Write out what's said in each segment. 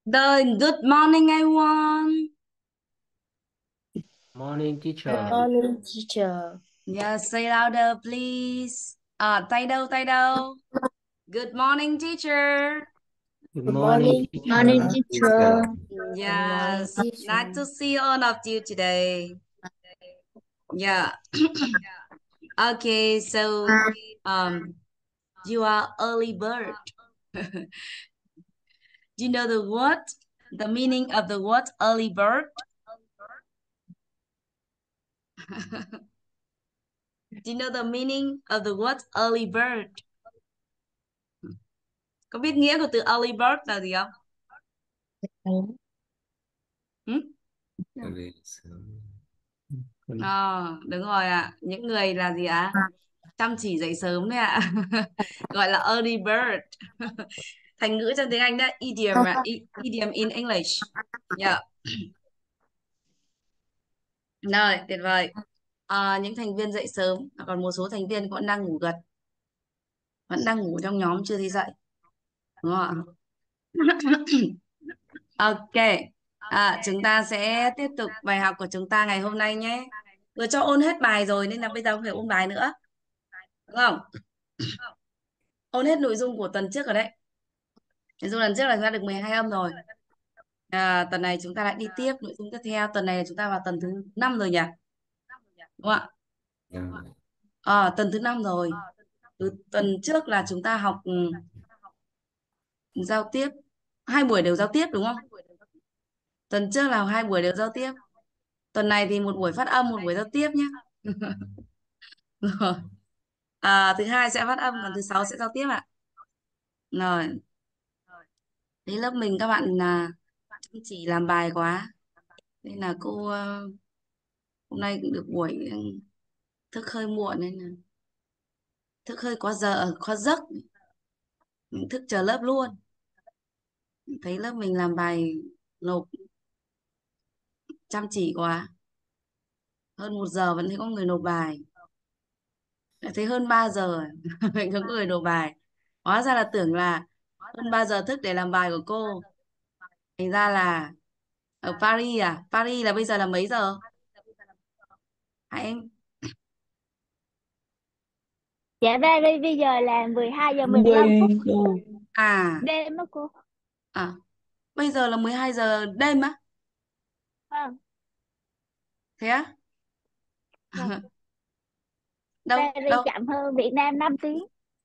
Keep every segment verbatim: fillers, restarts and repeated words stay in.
The good morning everyone. Morning, Good teacher. morning, teacher. Yes, say louder please. À, tay đâu, tay đâu. Good morning teacher. Good Good morning, morning, Morning, teacher. teacher. good morning, Yes, nice teacher. to see all of you today. Yeah. Okay, so um you are early bird. Do you know the word? The meaning of the word early bird? Do you know the meaning of the word early bird? Có biết nghĩa của từ early bird là gì không? Ừ? Về sớm. Ờ, đúng rồi ạ. Những người là gì ạ? Chăm chỉ dậy sớm đấy ạ. Gọi là early bird. Thành ngữ trong tiếng Anh đó, idiom ạ, I- idiom in English. Yeah. Rồi, tuyệt vời. À, những thành viên dậy sớm, còn một số thành viên vẫn đang ngủ gật, vẫn đang ngủ trong nhóm chưa đi dậy. Đúng không ạ? Ok. À, chúng ta sẽ tiếp tục bài học của chúng ta ngày hôm nay nhé. Vừa cho ôn hết bài rồi nên là bây giờ không phải ôn bài nữa. Đúng không? Ôn hết nội dung của tuần trước rồi đấy. Nội dung lần trước là chúng ta được mười hai âm rồi. À, tuần này chúng ta lại đi tiếp nội dung tiếp theo. Tuần này chúng ta vào tuần thứ năm rồi nhỉ? Đúng không ạ? Yeah. À, tuần thứ năm rồi. Từ tuần trước là chúng ta học ừ, giao tiếp. Hai buổi đều giao tiếp đúng không? Tuần trước là hai buổi đều giao tiếp. Tuần này thì một buổi phát âm, một buổi giao tiếp nhé. Rồi. À, thứ hai sẽ phát âm, còn thứ sáu sẽ giao tiếp ạ. Rồi. Thế lớp mình các bạn là chăm chỉ làm bài quá. Nên là cô ờ, hôm nay cũng được buổi ừ, thức hơi muộn nên là thức hơi quá giờ ờ, quá giấc, thức chờ lớp luôn. Thấy lớp mình làm bài nộp chăm chỉ quá, hơn một giờ vẫn thấy có người nộp bài. Lại thấy hơn ba giờ mình không có người nộp bài, hóa ra là tưởng là hơn ba giờ thức để làm bài của cô, thành ra là ở Paris. À, Paris là bây giờ là mấy giờ hả em? Dạ ba bây bây giờ là mười hai giờ mười lăm phút Mười giờ. À, đêm đó cô. à bây giờ là mười hai giờ đêm á? Vâng, Thế á? vâng. Đâu Paris đâu? chậm hơn Việt Nam năm tiếng.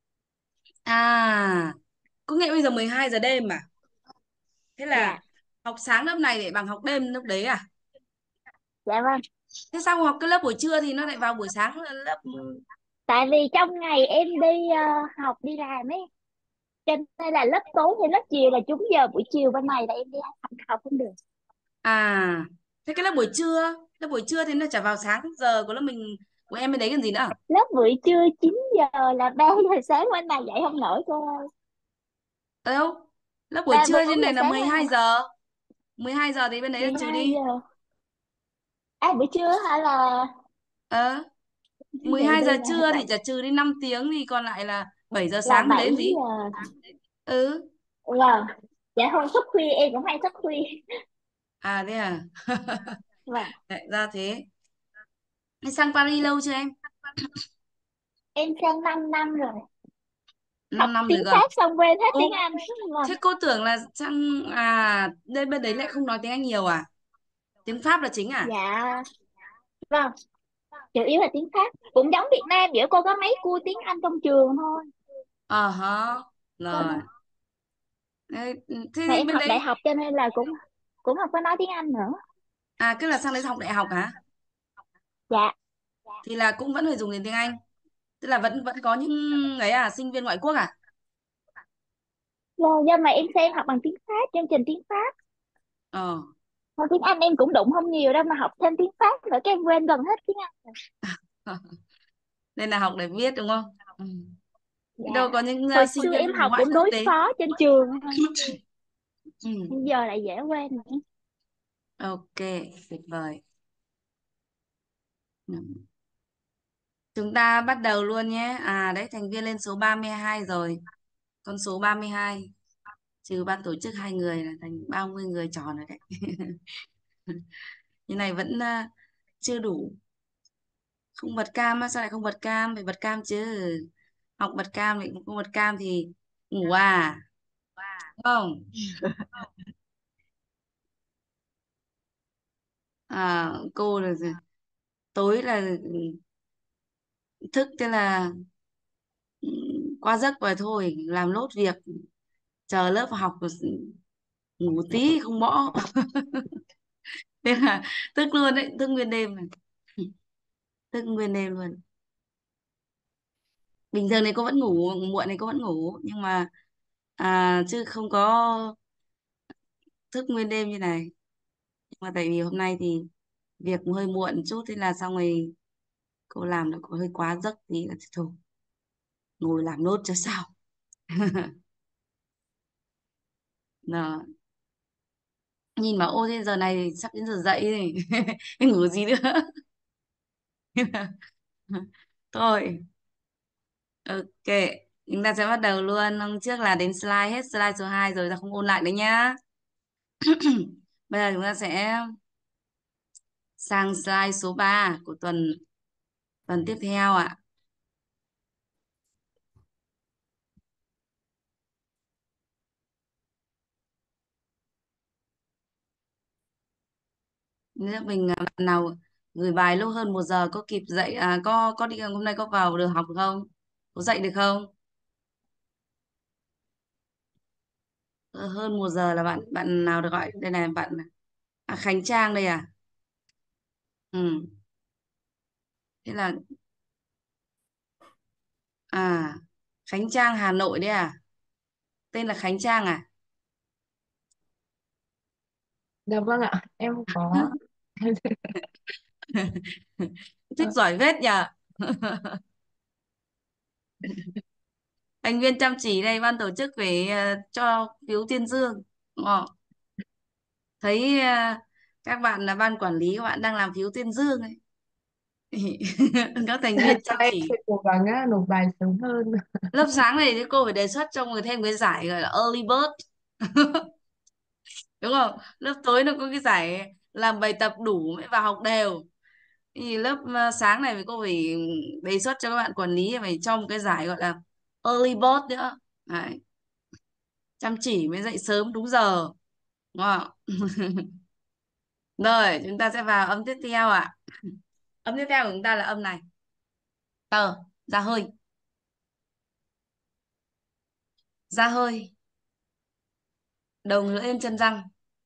À, có nghĩa bây giờ mười hai giờ đêm mà. Thế Dạ, là học sáng lớp này để bằng học đêm lúc đấy à? dạ vâng. Thế sao học cái lớp buổi trưa thì nó lại vào buổi sáng là lớp? Tại vì trong ngày em đi ờ, học đi làm ấy, cho nên là lớp tối hay lớp chiều là trúng giờ buổi chiều bên này là em đi học, học không được. À, thế cái lớp buổi trưa, lớp buổi trưa thì nó chả vào sáng giờ của lớp mình, của em bên đấy còn gì nữa? Lớp buổi trưa chín giờ là ba giờ sáng bên này dậy không nổi cô ơi. Đâu? Lớp buổi Ba trưa bốn trên giờ này là sáng mười bên hai này. giờ. mười hai giờ thì bên đấy là mười trừ hai đi. giờ. À buổi trưa hả là Ờ, như mười vậy hai giờ đi là trưa thì bảy, chả trừ đi năm tiếng thì còn lại là bảy giờ là sáng bên đấy bảy làm gì? giờ. Ừ. Vâng. Dạ thôi thức khuya em cũng hay thức khuya. À thế à? Vâng. Lại ra thế. Thế sang Paris lâu chưa em? Em sang 5 năm rồi. Học 5 năm rồi tiếng cơ. Pháp xong quên hết tiếng Ô, Anh. Vâng. thế cô tưởng là sang à bên bên đấy lại không nói tiếng Anh nhiều à? Tiếng Pháp là chính à? Dạ vâng, chủ yếu là tiếng Pháp, cũng giống Việt Nam giữa cô có mấy cua tiếng Anh trong trường thôi. Ờ hả. Cho Rồi. nên Thế, thế mà thì em bên học đại đấy học cho nên là cũng cũng không có nói tiếng Anh nữa. à cứ là sang đấy học đại học hả? Dạ. Thì là cũng vẫn phải dùng đến tiếng Anh. Tức là vẫn vẫn có những ấy à sinh viên ngoại quốc à? Rồi do mà em xem học bằng tiếng Pháp, chương trình tiếng Pháp. Ờ. Còn tiếng Anh em cũng đụng không nhiều đâu, mà học thêm tiếng Pháp nữa cái em quên gần hết tiếng Anh rồi. Nên là học để biết đúng không? Ừ. Đâu Dạ. có những Hồi uh, sinh xưa viên em học ngoại cũng quốc đối tế. phó trên trường thôi, Ừ. bây giờ lại dễ quên nữa. Ok, tuyệt vời. Ừ. Chúng ta bắt đầu luôn nhé. À đấy, thành viên lên số ba mươi hai rồi. Con số ba mươi hai. trừ ban tổ chức hai người là thành ba mươi người tròn rồi đấy. Như này vẫn à, chưa đủ. Không bật cam á, sao lại không bật cam? Phải bật cam chứ. Học bật cam thì không bật cam thì ngủ à? Đúng không? À, cô là gì? Tối là thức, thế là ừ, qua giấc rồi thôi, làm nốt việc, chờ lớp học rồi ngủ tí không bỏ. Thế là thức luôn đấy, thức nguyên đêm này. Thức nguyên đêm luôn. Bình thường này cô vẫn ngủ muộn, này cô vẫn ngủ nhưng mà à, chứ không có thức nguyên đêm như này. Nhưng mà tại vì hôm nay thì việc hơi muộn chút, thế là xong rồi cô làm nó có hơi quá giấc tí là thôi ngồi làm nốt cho sao. Đó. Nhìn mà ô thế giờ này sắp đến giờ dậy rồi. Ngủ gì nữa. Thôi, ok, chúng ta sẽ bắt đầu luôn. Hôm trước là đến slide hết slide số hai rồi, ta không ôn lại đấy nhá. Bây giờ chúng ta sẽ sang slide số ba của tuần tuần tiếp theo ạ. Nếu mình à, bạn nào gửi bài lâu hơn một giờ có kịp dậy à, có có đi hôm nay có vào được học được không? Có dậy được không? Ờ, hơn một giờ là bạn bạn nào được gọi đây này, bạn à, Khánh Trang đây à? Ừ. Thế là à Khánh Trang Hà Nội đấy à? Tên là Khánh Trang à? Dạ vâng ạ, em có. Thích giỏi vết nhờ. Thành viên chăm chỉ đây, ban tổ chức phải ờ, cho phiếu tuyên dương. Ờ, thấy ờ, các bạn là ban quản lý, các bạn đang làm phiếu tuyên dương ấy. Các thành viên chăm Em sẽ chỉ. cố gắng á, nộp bài sớm hơn. Lớp sáng này thì cô phải đề xuất cho người thêm cái giải gọi là early bird. Đúng không? Lớp tối nó có cái giải làm bài tập đủ mới vào học đều. Thì lớp ờ, sáng này thì cô phải đề xuất cho các bạn quản lý phải cho một cái giải gọi là early bird nữa. Đấy. Chăm chỉ mới dậy sớm đúng giờ. Đúng không? Rồi, chúng ta sẽ vào âm tiếp theo ạ. Âm tiếp theo của chúng ta là âm này. Tờ, ra hơi. Ra hơi. Đầu ngữ lên chân răng.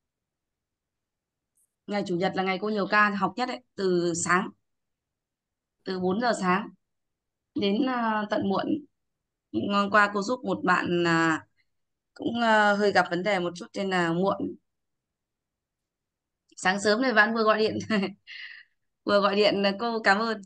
Ngày chủ nhật là ngày cô nhiều ca học nhất đấy, từ sáng, từ bốn giờ sáng đến à, tận muộn. Hôm qua cô giúp một bạn à, cũng à, hơi gặp vấn đề một chút nên là muộn. Sáng sớm này bạn vừa gọi điện vừa gọi điện là cô cảm ơn.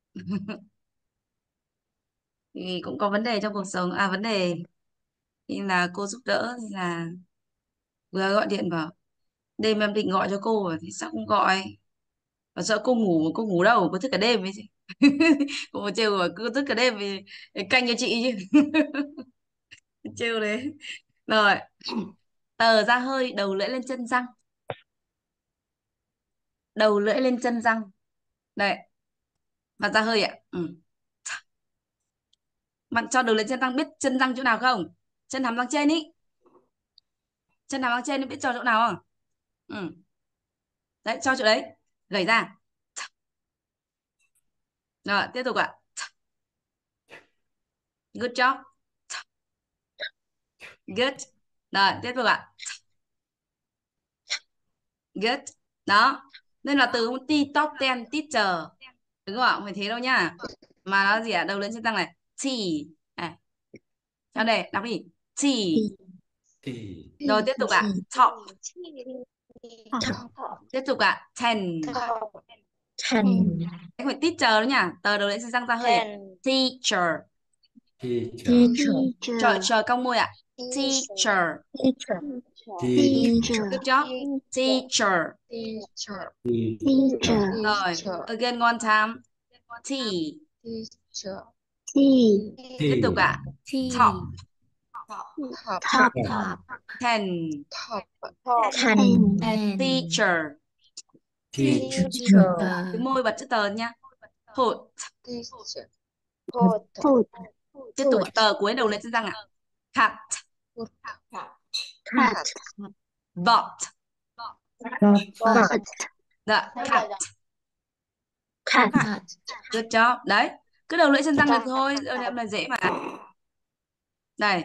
Thì cũng có vấn đề trong cuộc sống, à vấn đề nên là cô giúp đỡ, nên là vừa gọi điện vào. Đêm em định gọi cho cô thì sao không gọi, và sợ cô ngủ mà cô ngủ đâu, cô thức cả đêm ấy chứ. Cô trêu mà cứ thức cả đêm thì canh cho chị chứ. Trêu đấy. Rồi, tờ ra hơi, đầu lưỡi lên chân răng. Đầu lưỡi lên chân răng. Đây, và ra hơi ạ. Ừ. Bạn cho đầu lưỡi chân răng, biết chân răng chỗ nào không? Chân hàm răng trên ý. Chân hàm răng trên biết cho chỗ nào không? Ừ. Đấy, cho chỗ đấy. Gẩy ra. Rồi, tiếp tục ạ. Good job. Good. Rồi, tiếp tục ạ. Good. Đó. Nên là từ T top ten teacher. Đúng không ạ? Không phải thế đâu nhá. Mà nó gì ạ? Đầu lưỡi chân răng này. T. À. Cho đây, đọc đi. T. thì Rồi tiếp tục ạ. Top. Tiếp tục ạ. Ten. Thành. Anh phải teacher đó nhá. Tờ đầu lưỡi chân răng ra hơi ạ. Teacher. thì chờ Teacher. Trời, trời cong môi ạ. Teacher. Teacher. thì Teacher. Good job. Teacher. thì Teacher. Rồi, again one time. T. T. Tiếp tục ạ. Top. Top. Top. Top. ten, Top. Ten. Ten. teacher. Teacher. Teacher. Cái môi bật chữ tờ nha. Put. Teacher. Put. Food. Tiếp tục ạ. Tờ cuối đầu lên trên răng ạ. Cut. Cat. Bought. But. Dạ, cut. Cat. Cut. Good job. Đấy. Cứ đầu lưỡi chân răng được thôi. Ở em là dễ mà. Đây.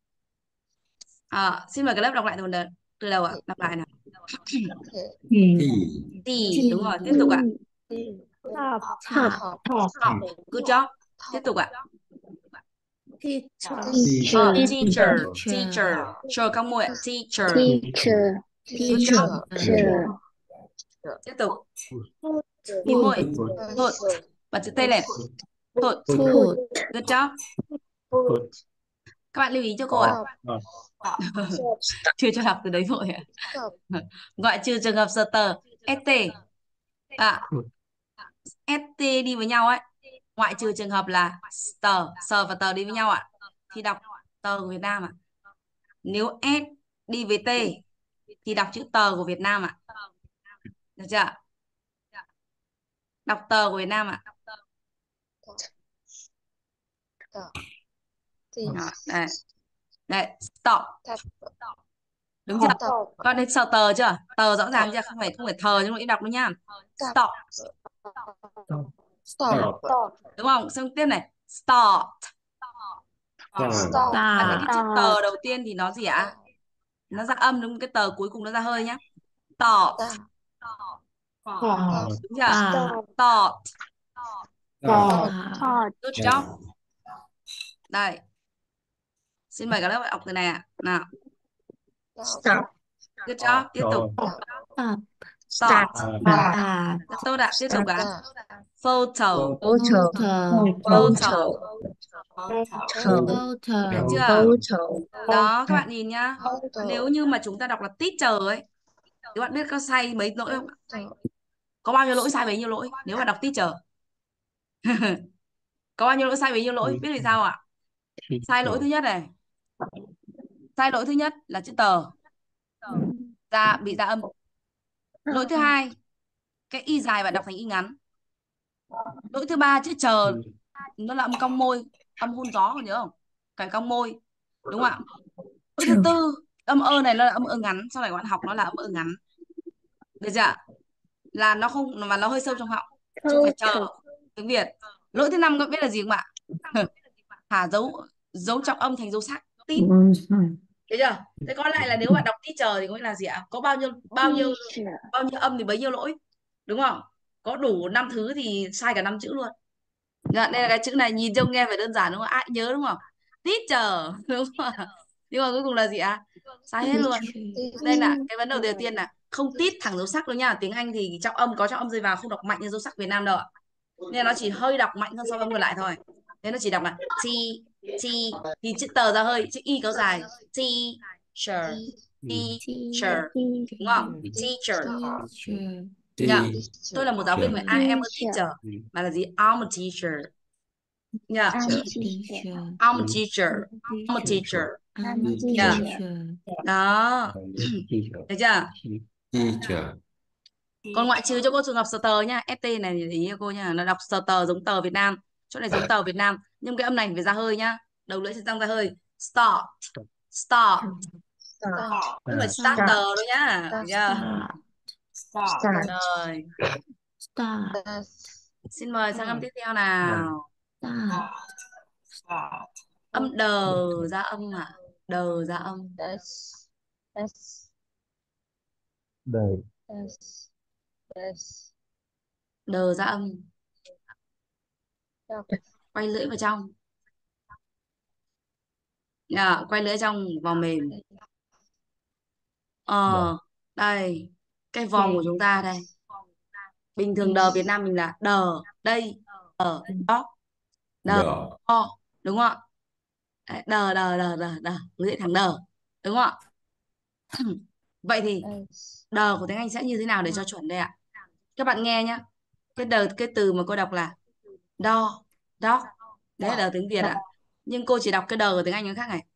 À, xin mời cái lớp đọc lại từ đầu, từ đầu ạ. Đọc lại nào. Thì. T. Đúng rồi. Tiếp tục ạ. Top. Top. Top. Good job. Tiếp tục ạ. Teacher. Ờ, Teacher. teacher. Teacher. Teacher. Chờ cong môi ạ. Teacher. Teacher. Teacher. Teacher. Tiếp tục. Mí môi. Put. Bật chữ T lên. Put. Put. Good job. Các bạn lưu ý cho cô ạ. Chưa cho đọc từ đấy vội ạ. Ngoại trừ trường hợp sở tờ ét tê. À, ét tê đi với nhau ấy. Ngoại trừ trường hợp là tờ, sờ và tờ đi với nhau ạ. Thì đọc tờ của Việt Nam ạ. Nếu S đi với T thì đọc chữ tờ của Việt Nam ạ. Được chưa? Đọc tờ của Việt Nam ạ. Đó, đây. Đây, stop. Đúng chưa? Con thấy sờ tờ chưa? Tờ rõ ràng chưa? Không phải không phải thờ nhưng mà đọc đúng nhá. Stop. Stop. Đúng không? Xong tiếp này. Start. Stop. Bạn thấy Start. cái chữ tờ đầu tiên thì nó gì ạ? Nó ra âm đúng không? Cái tờ cuối cùng nó ra hơi nhá. Start. Đúng chưa? Start. Start. Stop. Top. Good job. Đây. Xin mời các lớp đọc từ này ạ. Nào. Stop. Good job. Tiếp tục. Stop. Start. Start. Rất tốt ạ. Tiếp tục ạ. Photo. Photo. Photo. Photo. Photo. Được chưa? Photo. Đó, các bạn nhìn nhá. Nếu như mà chúng ta đọc là teacher ấy, các bạn biết có sai mấy lỗi không? Có bao nhiêu lỗi sai bấy nhiêu lỗi nếu mà đọc teacher? Có bao nhiêu lỗi sai bấy nhiêu lỗi? Biết vì sao ạ? Sai lỗi thứ nhất này. Sai lỗi thứ nhất là chữ tờ. Ra bị ra âm. Lỗi thứ hai, cái y dài bạn đọc thành y ngắn. Lỗi thứ ba, chữ chờ nó là âm cong môi, âm hun gió, còn nhớ không? Cái cong môi. Đúng không ạ? Lỗi thứ tư, âm ơ này nó là âm ơ ngắn, sau này các bạn học nó là âm ơ ngắn. Được chưa? Là nó không mà nó hơi sâu trong họng. Chứ phải chờ tiếng Việt. Lỗi thứ năm các bạn biết là gì không ạ? Thả dấu dấu trọng âm thành dấu sắc. Tít. Được chưa? Thế còn lại là nếu bạn đọc teacher thì có nghĩa là gì ạ? Có bao nhiêu bao nhiêu bao nhiêu âm thì bấy nhiêu lỗi. Đúng không? Có đủ năm thứ thì sai cả năm chữ luôn. Đây là cái chữ này nhìn trông nghe phải đơn giản đúng không? Ai nhớ đúng không? Teacher. Đúng không? Nhưng mà cuối cùng là gì ạ? Sai hết luôn. Đây là cái vấn đề đầu tiên là không tít thẳng dấu sắc đâu nha. Tiếng Anh thì trọng âm có trọng âm rơi vào không đọc mạnh như dấu sắc Việt Nam đâu ạ. Nên nó chỉ hơi đọc mạnh hơn so với ngược lại thôi. Nên nó chỉ đọc là T, T thì chữ tờ ra hơi, chữ y kéo dài. Teacher, teacher, đúng không? Teacher. Nhá. Tôi là một giáo viên, mà I am a teacher. Mà là gì? I'm a teacher. Nhá. I'm a teacher. I'm a teacher. Nhá. Đó. Được chưa? Teacher. Còn ngoại trừ cho cô trường hợp sờ tờ nhá, ét tê này thì để ý cho cô nhá, nó đọc sờ tờ giống tờ Việt Nam, chỗ này giống tờ Việt Nam, nhưng cái âm này phải ra hơi nhá, đầu lưỡi sẽ răng ra hơi. Start, start, không phải starter đâu nhá, được chưa? Start. Rồi, xin mời sang âm tiếp theo nào. Âm đờ ra âm ạ, đờ ra âm. Đời. Đờ ra âm. Quay lưỡi vào trong. Dạ, quay lưỡi trong vào mềm. Ờ, đây, cái vòng của chúng ta đây. Bình thường đờ Việt Nam mình là đờ, đây, đờ, đó, đờ, o, đúng không ạ? Đấy, đờ, đờ, đờ, đờ, đờ, lưỡi thẳng đờ, đúng không ạ? Vậy thì đờ của tiếng Anh sẽ như thế nào để cho chuẩn đây ạ? Các bạn nghe nhá. Cái đờ, cái từ mà cô đọc là đo, dog, đấy là đờ tiếng Việt ạ. Nhưng cô chỉ đọc cái đờ của tiếng Anh nó khác này.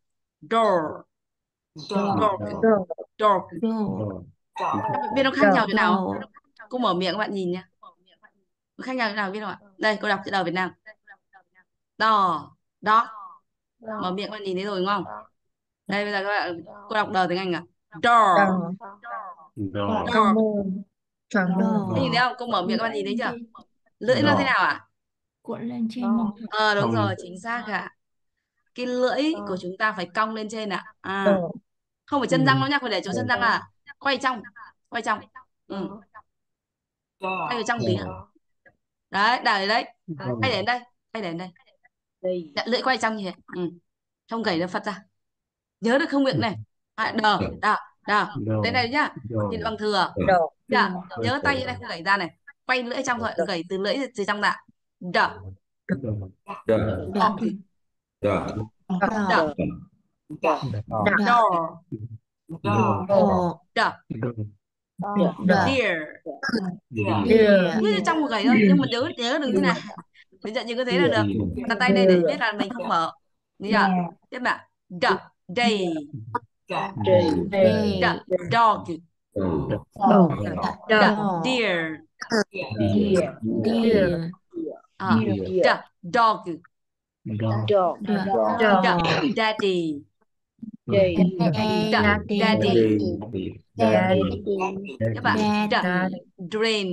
door, Dog. dog, Dog. dog. Đồ. Các bạn biết nó khác nhau Dog. chỗ nào? Đồ. Cô mở miệng các bạn nhìn nha. Nó khác nhau chỗ nào biết không ạ? Đây, cô đọc chữ đầu Việt Nam. Dog, dog. Mở miệng các bạn nhìn thấy rồi đúng không? Đây bây giờ các bạn, cô đọc đờ tiếng Anh à? Door, Door. door. Con môn. Con môn. Đồ. Thế nhìn thấy không? Cô mở miệng các bạn nhìn thấy chưa? Trên- Lưỡi nó thế Door. nào ạ? Cuộn lên trên một. Ờ đúng Cong rồi, lên. chính xác ạ. Cái lưỡi của chúng ta phải cong lên trên ạ. À, Dog. không phải chân răng đâu nhá, phải để chỗ chân răng à. Quay trong, quay trong. Ừ, quay vào trong tí ạ. Đấy, đẩy đấy. Quay đến đây, quay đến đây. Đặt lưỡi quay trong như thế. Ừ. Không gẩy nó phật ra. Nhớ được không miệng này. À, đờ, đờ, đờ. Door. Đây này nhá. Nhìn Door. bằng thừa. Dog. Dạ, nhớ tay như này không gẩy ra này. Quay lưỡi trong thôi, gẩy từ lưỡi từ trong ra. Đờ, Door. Đờ. đờ, Door. đờ, Đờ. door, Door. Đồ. đờ, Đờ. deer. Door. Đìa. Cứ trong một gẩy thôi, nhưng mà nhớ nhớ đừng thế nào. Đến trận như có thế là được. Đặt tay đây để biết là mình không mở. Được chưa? Tiếp nào. Duck, day, Đây. duck, dog, Dog. duck, Đồ. deer, Đìa. Đìa. à, duck, dog, Door. Đờ. Dog. duck, daddy, Đây. duck, daddy. Daddy. Daddy. Các bạn, Daddy. duck, drain.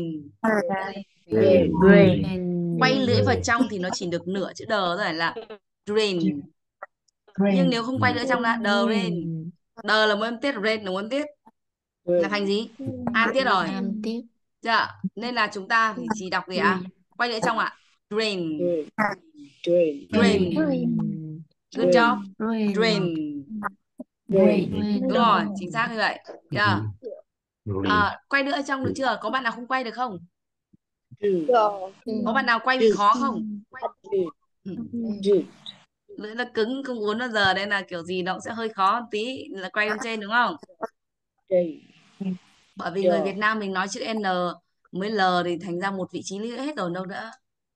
Green. Quay lưỡi vào trong thì nó chỉ được nửa chữ đờ thôi là drain. Nhưng nếu không quay lưỡi trong là đờ rain. Đờ là một âm tiết, rain là một âm tiết. Là thành gì? An tiết rồi. Am tiếp. Dạ, nên là chúng ta thì chỉ đọc gì ạ? Quay lưỡi trong ạ. Drain. Drain. Drain. Good job. Drain. Drain. Drain. Đúng rồi, chính xác như vậy. Yeah. À, quay lưỡi trong được chưa? Có bạn nào không quay được không? Có bạn nào quay bị khó không? Ừ. Lưỡi nó cứng không uốn bao giờ nên là kiểu gì nó cũng sẽ hơi khó một tí là quay lên trên đúng không? Bởi vì người Việt Nam mình nói chữ N mới L thì thành ra một vị trí lưỡi hết rồi đâu nữa.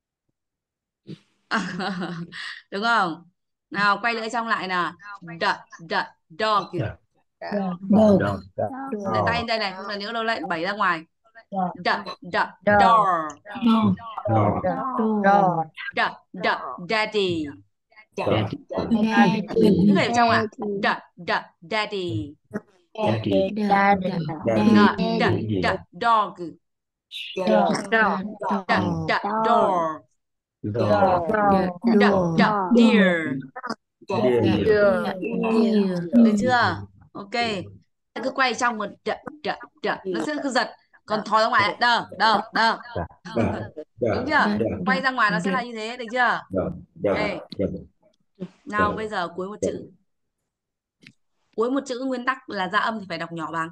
Đúng không? Nào quay lưỡi trong lại nào. Duck, duck, dog. Dog. Để tay lên đây này, không là nhớ đâu lại bẩy ra ngoài. Duck, duck, Dog. door. Door. Dog. Duck, duck, daddy. Daddy. Cứ để trong ạ. Duck, duck, daddy. Daddy. Daddy. Duck, duck, duck, dog. Dog. Duck, duck, door. Door. Duck, duck, deer. Deer. Được chưa? Ok. Cứ quay trong một đ, đ, đ. Nó sẽ cứ giật. Còn thò ra ngoài đờ, đờ, đờ. Đúng chưa? Quay ra ngoài nó sẽ là như thế, được chưa? Ok. Nào bây giờ cuối một chữ. Cuối một chữ nguyên tắc là ra âm thì phải đọc nhỏ bằng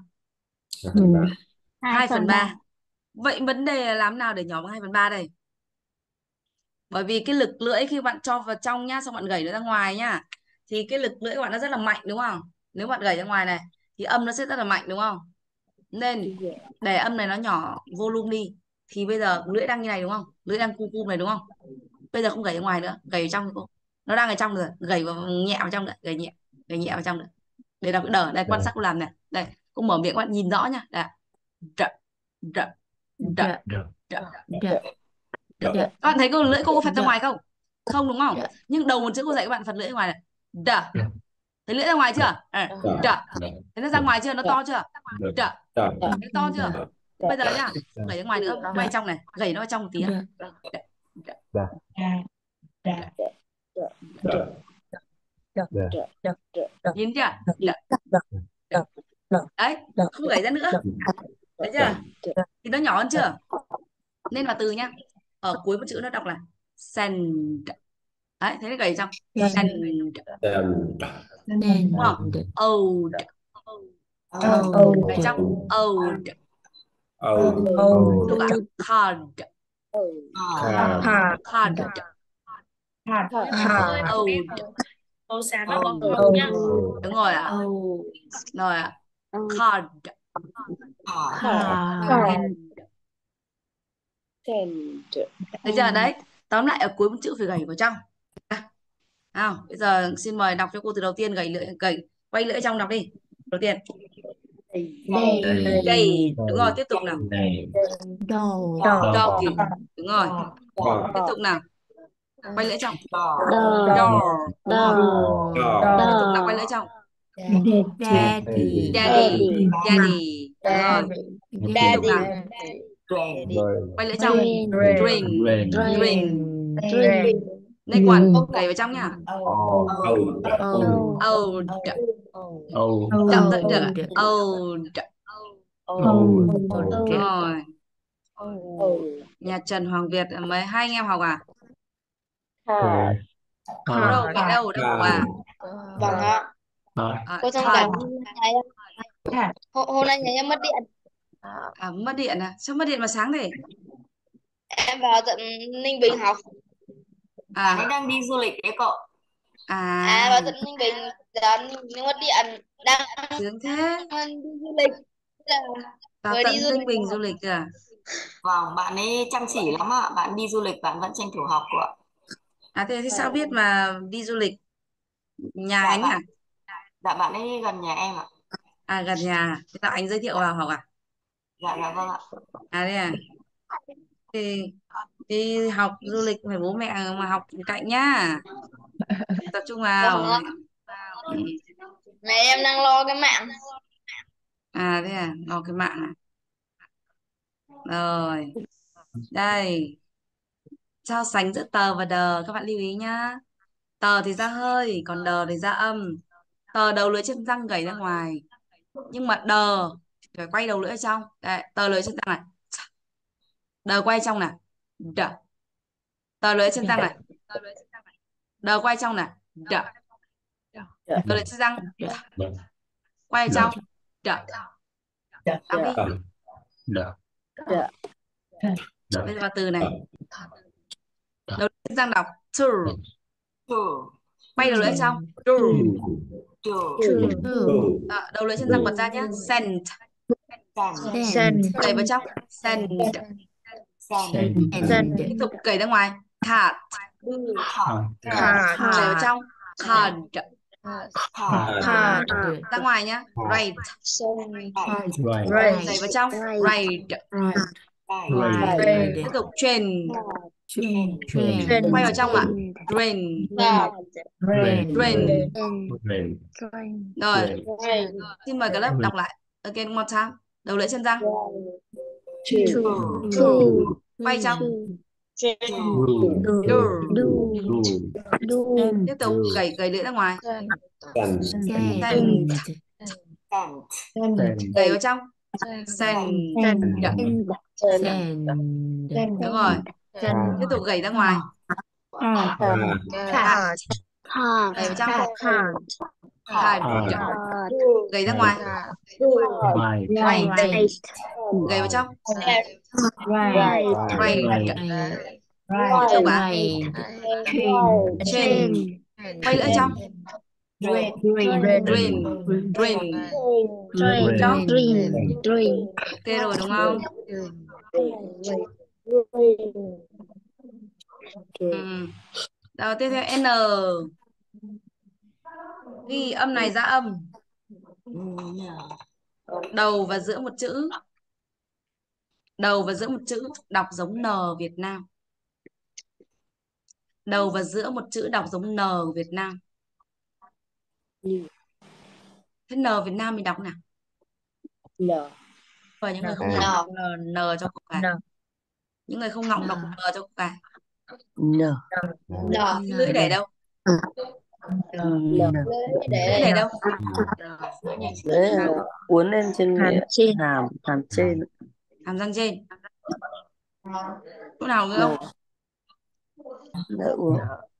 hai phần ba. Vậy vấn đề là làm nào để nhỏ bằng hai phần ba đây? Bởi vì cái lực lưỡi khi bạn cho vào trong nhá, xong bạn gẩy nó ra ngoài nhá, thì cái lực lưỡi của bạn nó rất là mạnh đúng không? Nếu bạn gẩy ra ngoài này thì âm nó sẽ rất là mạnh đúng không? Nên để âm này nó nhỏ volume đi thì bây giờ lưỡi đang như này đúng không? Lưỡi đang cu cu này đúng không? Bây giờ không gẩy ra ngoài nữa, gẩy vào trong thôi. Nó đang ở trong rồi, gẩy vào nhẹ vào trong nữa, gẩy nhẹ, gẩy nhẹ vào trong nữa. Để đọc cái đờ, đây quan sát cô làm này. Đây, cô mở miệng các bạn nhìn rõ nhá. Đây. Đ, đ, đ, đ. Các bạn thấy cô lưỡi cô có phật ra ngoài không? Không đúng không? Nhưng đầu một chữ cô dạy các bạn phật lưỡi ra ngoài này. Đ. Thấy lưỡi ra ngoài chưa? Đ. Thấy nó ra ngoài chưa? Nó to chưa? Đ. Thấy to chưa? Bây giờ nhá, gẩy ra ngoài nữa, quay trong này, gẩy nó vào trong một tí ạ. Nhìn chưa? Đấy, không gẩy ra nữa. Đấy chưa? Thì nó nhỏ hơn chưa? Nên là từ nhá, ở cuối một chữ nó đọc là send. Đấy, thế nó gẩy trong send. Đúng không? Old. Gẩy trong old. Đúng ạ. Card. Card. Old. Đúng rồi ạ. Rồi ạ. Card. Được chưa? Đấy, tóm lại ở cuối một chữ phải gẩy vào trong. Nào, bây giờ xin mời đọc cho cô từ đầu tiên, gảy lưỡi gảy quay lưỡi trong đọc đi. Đầu tiên. Đầy. Đầy. Đầy. Đúng rồi, tiếp tục nào. Này. Đầu. Dog. Đúng rồi. Đỏ. Tiếp tục nào. Quay lưỡi trong. Đò. Door. Đúng rồi. Đò. Đỏ. Tiếp tục nào, quay lưỡi trong. Daddy. Daddy. Daddy. Daddy. Đúng rồi. Tiếp tục nào. Daddy. Rồi. Quay lưỡi trong. Drink. Drink. Rain. Drink. Drink. Nơi quần. Gảy vào trong nhá. Oh. Oh. Oh. Old. Oh. Đọc tự được ạ. Old. Oh. Đúng rồi. Oh. Nhà Trần Hoàng Việt mấy hai anh em học à? Rồi. Có đâu, vậy đâu, đâu học à? Vâng ạ. À. À, Cô thông Thạch. cảm ngày hôm, hôm nay nhà em mất điện. À, mất điện à? Sao mất điện mà sáng thế? Em vào tận Ninh Bình học. À, Anh đang đi du lịch đấy cậu. À à, vào tận Ninh Bình giờ nhưng mất điện đang sướng thế. đi du lịch. Là Vào mới tận đi du Ninh lịch Bình học. du lịch cơ à? Vâng, bạn ấy chăm chỉ lắm ạ. Bạn đi du lịch bạn vẫn tranh thủ học của ạ. À, thế, thế sao biết mà đi du lịch? Nhà Dạ anh à? bạn, dạ bạn ấy gần nhà em ạ. À, gần nhà. Thế tạo anh giới thiệu vào học à? Dạ dạ vâng ạ. À, đây à? Thì đi học du lịch phải bố mẹ mà học cạnh nhá. Tập trung Vâng vào. ạ. Ừ. Mẹ em đang lo cái mạng. À, thế à? Lo cái mạng à? Rồi. Đây. So sánh giữa tờ và đờ, các bạn lưu ý nhá. Tờ thì ra hơi, còn đờ thì ra âm. Tờ đầu lưỡi chân răng gảy ra ngoài, nhưng mà đờ phải quay đầu lưỡi trong. Đây, tờ lưỡi chân răng này, đờ quay trong này, đờ. Tờ lưỡi chân răng này, đờ quay trong này, đờ. Tờ lưỡi chân răng Vâng. quay Đờ. trong, đờ. Đọc đi. Đờ. Đờ. Đờ. Bây giờ vào từ này, Đờ. đầu lưỡi chân răng đọc true, True. quay đầu lưỡi trong, true. True. À, đầu lưỡi chân răng bật ra nhá, send, Sand. Send. đẩy vào trong, send. Sand. Send. Tiếp tục gảy ra ngoài, card, À. Card. đẩy vào trong, card. Card. Card. Ra ngoài nhá, right, Right. Right. đẩy vào trong, right. Right. Right. Tiếp tục train, Train. quay vào trong ạ, drain, Rain. drain. Rain. Rồi, Rain. xin mời cả lớp đọc lại again one more time. Đầu lưỡi chân răng, True. quay trong, True. do. True. Tiếp tục gảy gảy lưỡi ra ngoài, Sand. send, Sand. Sand. gảy vào trong, send. Đúng rồi, tiếp tục gảy ra ngoài, Ah. card, gảy vào trong, Card. card, Ah. gảy ra ngoài, Right. right, gảy vào trong, Right. right. Right. Tiếp tục ạ, Train. train, quay lưỡi trong, Drain. drain, drain. Rain. Cho, Drain. ok rồi đúng không? Ừ. Rồi tiếp theo N, ghi âm này ra âm, đầu và giữa một chữ, đầu và giữa một chữ đọc giống N Việt Nam, đầu và giữa một chữ đọc giống N Việt Nam. Thế N Việt Nam mình đọc nào? Và những người không ngọng đọc N, N cho cô cái. Những người không ngọng đọc N cho cô cái. Lưỡi để đâu? Lưỡi để đâu? Đấy là uốn lên trên Hàm trên. hàm hàm trên. Hàm răng trên. Chỗ nào nữa không? Đã uốn.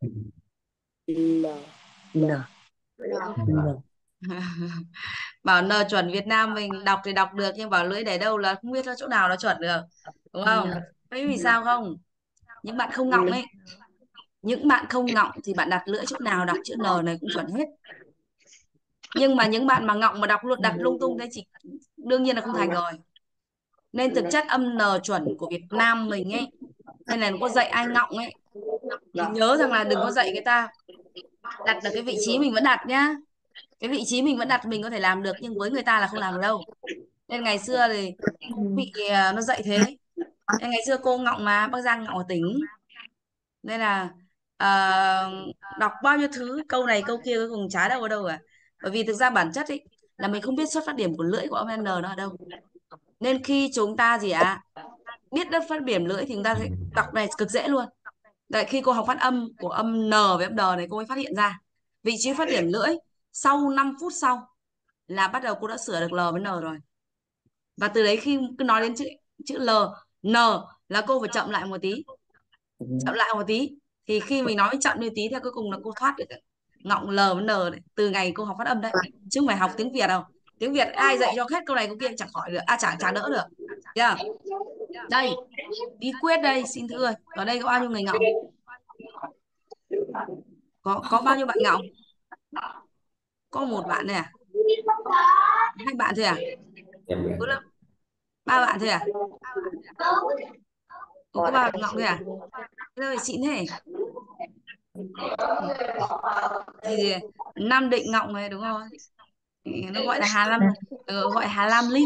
N. N. Bảo N chuẩn Việt Nam mình đọc thì đọc được, nhưng bảo lưỡi để đâu là không biết chỗ nào nó chuẩn được, đúng không? Biết vì sao không? Những bạn không ngọng ấy, những bạn không ngọng thì bạn đặt lưỡi chỗ nào đọc chữ N này cũng chuẩn hết. Nhưng mà những bạn mà ngọng mà đọc luôn đặt lung tung thế chỉ đương nhiên là không thành rồi. Nên thực chất âm N chuẩn của Việt Nam mình ấy, nên là có dạy ai ngọng ấy thì nhớ rằng là đừng có dạy người ta đặt ở cái vị trí mình vẫn đặt nhá. Cái vị trí mình vẫn đặt mình có thể làm được, nhưng với người ta là không làm được đâu. Nên ngày xưa thì bị à, nó dạy thế. Nên ngày xưa cô Ngọng mà, Bắc Giang Ngọng ở tỉnh. Nên là à, đọc bao nhiêu thứ, câu này câu kia cuối cùng chả đâu ở đâu cả. Bởi vì thực ra bản chất ấy là mình không biết xuất phát điểm của lưỡi của âm N nó ở đâu. Nên khi chúng ta gì ạ biết đất phát điểm lưỡi thì chúng ta sẽ đọc này cực dễ luôn. Đấy, khi cô học phát âm của âm N với âm D này, cô mới phát hiện ra vị trí phát điểm lưỡi. Sau năm phút sau là bắt đầu cô đã sửa được L với N rồi. Và từ đấy khi cứ nói đến chữ chữ L, N là cô phải chậm lại một tí, chậm lại một tí. Thì khi mình nói chậm đi tí theo cuối cùng là cô thoát được Ngọng L với N đấy. Từ ngày cô học phát âm đấy, chứ không phải học tiếng Việt đâu. Tiếng Việt ai dạy cho hết câu này câu kia chẳng khỏi được, à chẳng chẳng đỡ được. Yeah. Đây, bí quyết đây, xin thưa ơi, ở đây có bao nhiêu người Ngọng? Có có bao nhiêu bạn Ngọng? Có một bạn thôi à? Hai bạn thôi à? Có lớp ba bạn thôi à? Ủa, có ba bạn Ngọng thôi à? Thế là xịn thế. Thì gì? Nam Định Ngọng này đúng không? Nó gọi là Hà Lam, ừ, gọi Hà Lam Linh.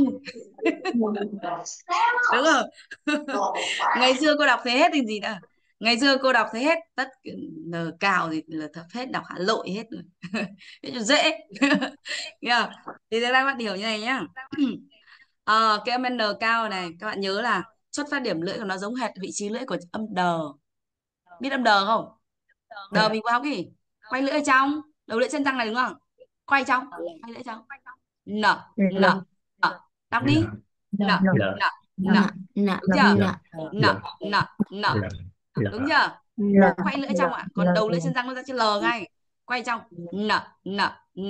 Đúng không? Ngày xưa cô đọc thế hết thì gì nữa? Ngày xưa cô đọc thế hết tất N cao thì là thật hết, đọc Hà Lội hết rồi. Thế cho dễ. Yeah. Thì ra các bạn hiểu như này nhá. Ờ, cái âm N cao này các bạn nhớ là xuất phát điểm lưỡi của nó giống hệt vị trí lưỡi của âm D. Biết âm D không? D mình có học gì? Quay lưỡi ở trong, đầu lưỡi chân răng này đúng không? Quay trong, quay lưỡi trong. N, N, N. Đọc đi. N, N, N. Nạ. Đúng chưa? Nạ. N, N, N. Đúng chưa? Quay lưỡi trong ạ. Còn đầu lưỡi chân răng nó ra chữ L ngay. Quay trong. N, N, N.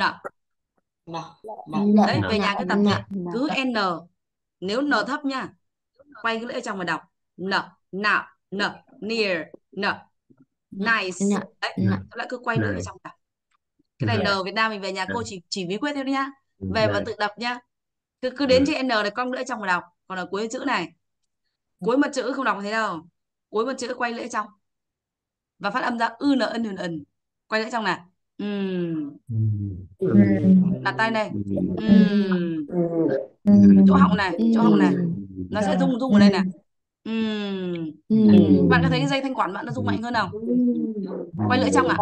Đấy, về nhà cứ tập đi. Cứ N. Nếu N thấp nha, quay cái lưỡi trong mà đọc. N, nào, N, near, N, nice. Đấy, các bạn cứ quay lưỡi vào trong đọc. Cái này N Việt Nam mình về nhà cô chỉ chỉ bí quyết thôi nhá. Về và tự đọc nhá. Cứ cứ đến chữ N này cong lưỡi trong mà đọc. Còn ở cuối chữ này, cuối một chữ không đọc thế đâu. Cuối một chữ quay lưỡi trong và phát âm ra ư n ân ân ân. Quay lưỡi trong này. Ừm. Đặt tay này. Ừm. Chỗ họng này, chỗ họng này. Nó sẽ rung rung ở đây này. Ừm. Bạn có thấy cái dây thanh quản bạn nó rung mạnh hơn không? Quay lưỡi trong à?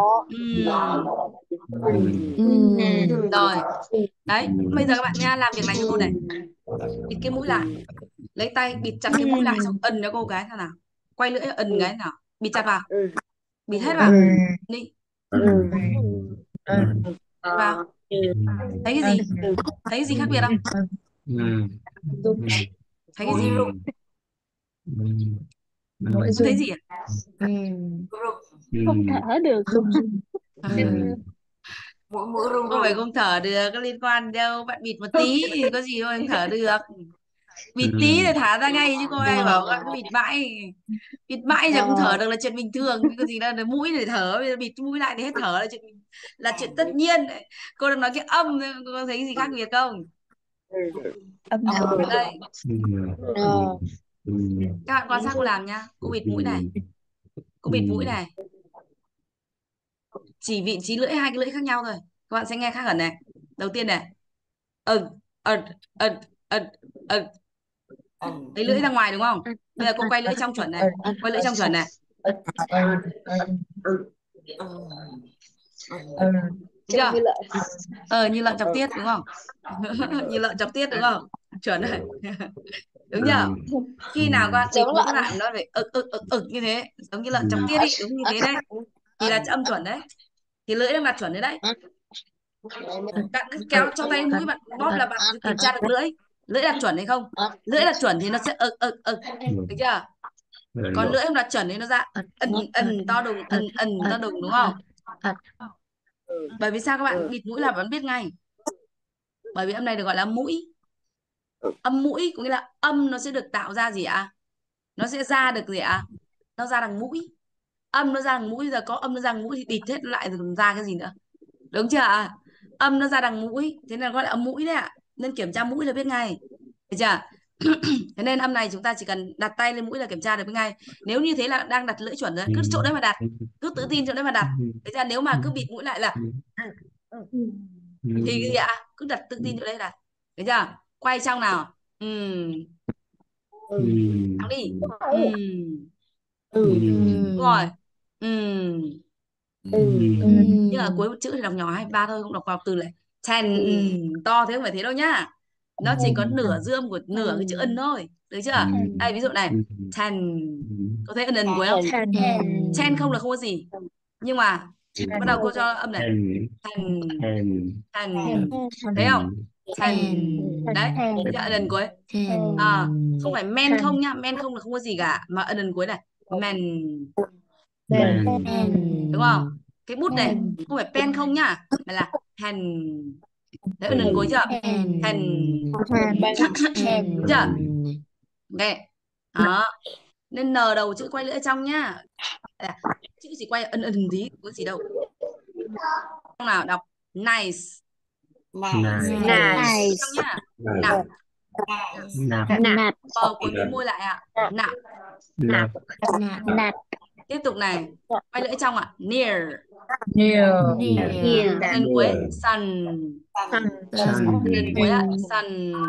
Ừm. Rồi. Đấy, bây giờ các bạn nha, làm việc này cho cô này. Bịt cái mũi lại. Lấy tay bịt chặt cái mũi lại xong ấn cho cô cái nào. Quay lưỡi ấn cái nào. Bịt chặt vào. Bịt hết vào. Đi. Vào. Thấy cái gì? Thấy cái gì khác biệt không? Thấy cái gì? Không thấy gì à? Không thở được. Mũi mũi rung Không phải rung. không thở được, có liên quan đâu. Bạn bịt một tí thì có gì không thở được. Bịt tí thì thả ra ngay chứ cô ai bảo các bịt mãi. Bịt mãi giờ không thở được là chuyện bình thường. Cái gì đâu là mũi để thở, bây giờ bịt mũi lại thì hết thở là chuyện là chuyện tất nhiên. Cô đang nói cái âm, cô có thấy cái gì khác biệt không? Âm Đây. Các bạn quan sát cô làm nhá. Cô bịt mũi này. Cô bịt mũi này. Chỉ vị trí lưỡi, hai cái lưỡi khác nhau thôi. Các bạn sẽ nghe khác ẩn này. Đầu tiên này. Ừm, ừm, ừm, ừm, ừm. Lấy lưỡi ra ngoài đúng không? Bây giờ cô quay lưỡi trong chuẩn này. Quay lưỡi trong chuẩn này. Được chưa? Ờ, như lợn chọc tiết đúng không? Như lợn chọc tiết đúng không? Chuẩn này. Đúng nhờ? Khi nào các bạn bịt mũi các bạn nó phải ực ực ực ực như thế, giống như lợn chọc tiết ý, đúng như thế đấy. Thì là âm chuẩn đấy. Thì lưỡi đang đặt chuẩn đấy đấy. Bạn cứ kéo cho tay mũi bạn bóp là bạn kiểm tra được lưỡi. Lưỡi đặt chuẩn hay không? Lưỡi đặt chuẩn thì nó sẽ ực ực ực. Được chưa? Còn lưỡi không đặt chuẩn thì nó ra ẩn ẩn to đùng, ẩn ẩn to đùng đúng không? Bởi vì sao các bạn bịt mũi là bạn biết ngay. Bởi vì âm này được gọi là mũi. Âm mũi có nghĩa là âm nó sẽ được tạo ra gì ạ? Nó sẽ ra được gì ạ? Nó ra đằng mũi. Âm nó ra đằng mũi, giờ có âm nó ra đằng mũi thì bịt hết lại rồi ra cái gì nữa. Đúng chưa ạ? Âm nó ra đằng mũi, thế nên gọi là âm mũi đấy ạ. Nên kiểm tra mũi là biết ngay. Được chưa? Thế nên âm này chúng ta chỉ cần đặt tay lên mũi là kiểm tra được ngay. Nếu như thế là đang đặt lưỡi chuẩn rồi, cứ chỗ đấy mà đặt, cứ tự tin chỗ đấy mà đặt. Thế ra nếu mà cứ bịt mũi lại là thì cái gì ạ? Cứ đặt tự tin chỗ đấy đặt. Thấy chưa? Quay trong nào. Ừm. Đọc đi. Ừm. Đúng rồi. Ừm. Nhưng ở cuối một chữ thì đọc nhỏ hay ba thôi, không đọc vào từ lại. Ten ừm, to thế không phải thế đâu nhá. Nó chỉ có nửa dương của nửa cái chữ ân thôi. Được chưa? Đây ví dụ này. Ten. Có thấy ân ân cuối không? Ten. Ten không là không có gì. Nhưng mà bắt đầu cô cho âm này. Ten. Ten. Thấy không? Ten. Đấy. Thấy chưa? Ân ân cuối. À, không phải men không nhá. Men không là không có gì cả. Mà ân ân cuối này. Men. Đúng không? Cái bút này không phải pen không nhá, mà là pen. Đấy, ân ân cuối chưa? Pen. Đúng chưa? Ok. Đó. Nên n đầu chữ quay lưỡi trong nhá. À, chữ chỉ quay ân ân tí, có gì đâu. Xong nào đọc nice. Nice. Nice. Trong nhá. Nào. Nice. Nạp. Bờ cuối mí môi lại ạ. Nào. Nạp. Nạp. Tiếp tục này. Quay lưỡi trong ạ. Near. Near. Near. Ân ân cuối sun. Sun. Ân ân cuối ạ. Sun.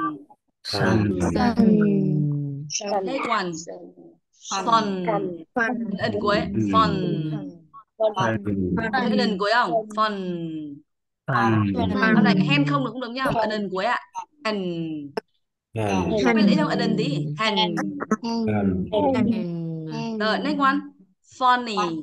Sun. Next one. Fun. Fun. Ân ân cuối. Fun. Thấy ân ân cuối không? Fun. Hôm nay cái hen không được cũng đúng nhá. Ân ân cuối ạ. Hen. Quay lưỡi trong ân ân tí. Hen. Rồi, next one. Funny.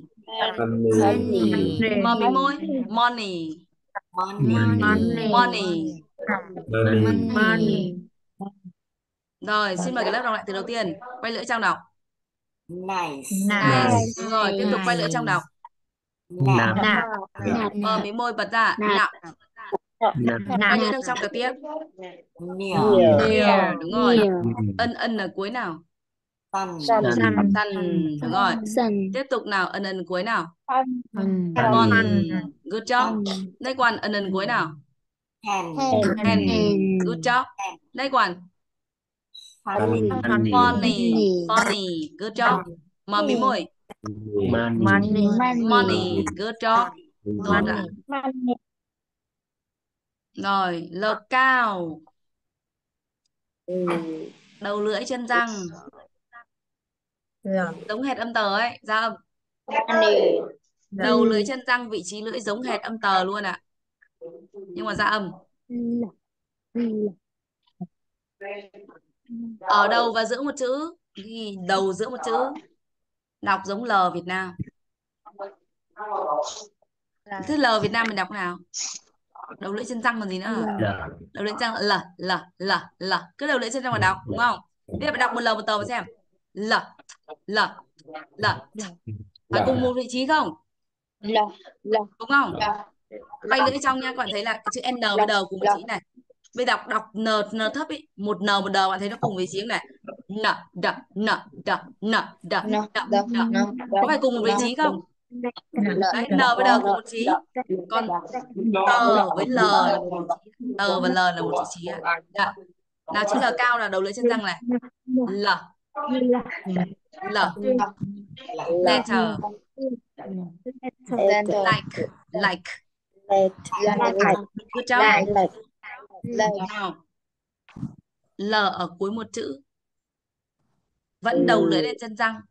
Mờ mí môi. Money. Money. Money. Money. Rồi, xin mời cái lớp đọc lại từ đầu tiên. Quay lưỡi trong đọc. Nice. Nice. Đúng rồi, tiếp tục quay lưỡi trong đọc. Nap. Nạp. Mờ mí môi bật ra. Nạp. Quay lưỡi đằng trong đọc tiếp. Near. Near. Đúng rồi. Near. Ân ân là cuối nào. Sun. Sun. Sun. Đúng rồi. Sun. Tiếp tục nào. Ân ân cuối nào. Fun. Fun. Good job. Next one. Ân ân cuối nào. Hen. Hen. Good job. Next one. Funny. Funny. Funny. Good job. Mờ mí môi. Money. Money. Good job. Tốt ạ. Rồi. L cao. Đầu lưỡi chân răng. Giống hệt âm tờ ấy. Ra âm. Đầu lưỡi chân răng, vị trí lưỡi giống hệt âm tờ luôn ạ. Nhưng mà ra âm. Ở đầu và giữa một chữ. Ghi đầu giữa một chữ. Đọc giống L Việt Nam. Thế L Việt Nam mình đọc nào? Đầu lưỡi chân răng còn gì nữa? Đầu lưỡi chân răng L, L, L, L. Cứ đầu lưỡi chân răng mà đọc, đúng không? Bây giờ bạn đọc một L một tờ mà xem. L, L, L. Phải cùng một vị trí không? Đúng không? Quay lưỡi trong nha, các bạn thấy là cái chữ N với D cùng vị trí này. Bây đọc đọc N, N thấp ý. Một N một D bạn thấy nó cùng vị trí này. N, D, N, D, N, D, D, D. Có phải cùng một vị trí không? Đấy, N với D cùng một vị trí. Còn tờ với L là một vị trí. Tờ và L là một vị trí ạ. Dạ. Nào chữ L cao là đầu lưỡi chân răng này. L. L. Letter. Like. Like. Good job. Nào. L ở cuối một chữ. Vẫn đầu lưỡi lên chân răng.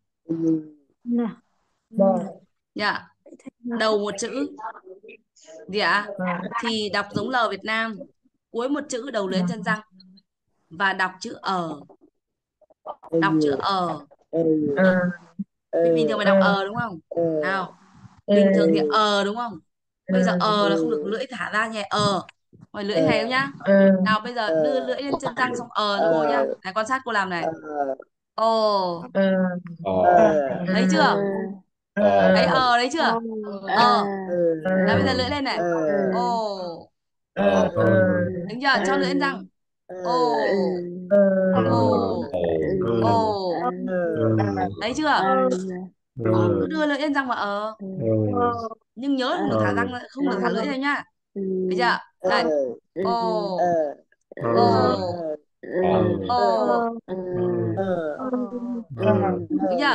Dạ. Đầu một chữ. Dạ. Thì đọc giống L Việt Nam. Cuối một chữ đầu lưỡi chân răng. Và đọc chữ ở. Đọc chữ ở. Thì bình thường phải đọc ờ đúng không? Nào. Bình thường thì ờ đúng không? Bây giờ ờ là không được lưỡi thả ra nhé. Ờ. Ngoài lưỡi này không nhá. Nào bây giờ đưa lưỡi lên chân răng xong ờ lên môi nhá. Này quan sát cô làm này. Ồ. Thấy chưa? Thấy ờ đấy chưa? Ờ. Nào bây giờ lưỡi lên này. Ồ. Đúng chưa? Cho lưỡi lên răng. Ồ. Ồ. Ồ. Thấy chưa? Ờ, cứ đưa lưỡi lên răng mà ờ. Nhưng nhớ không được thả răng, không được thả lưỡi ra nhá. Thấy chưa? Đây. Ồ. Ồ. Ồ.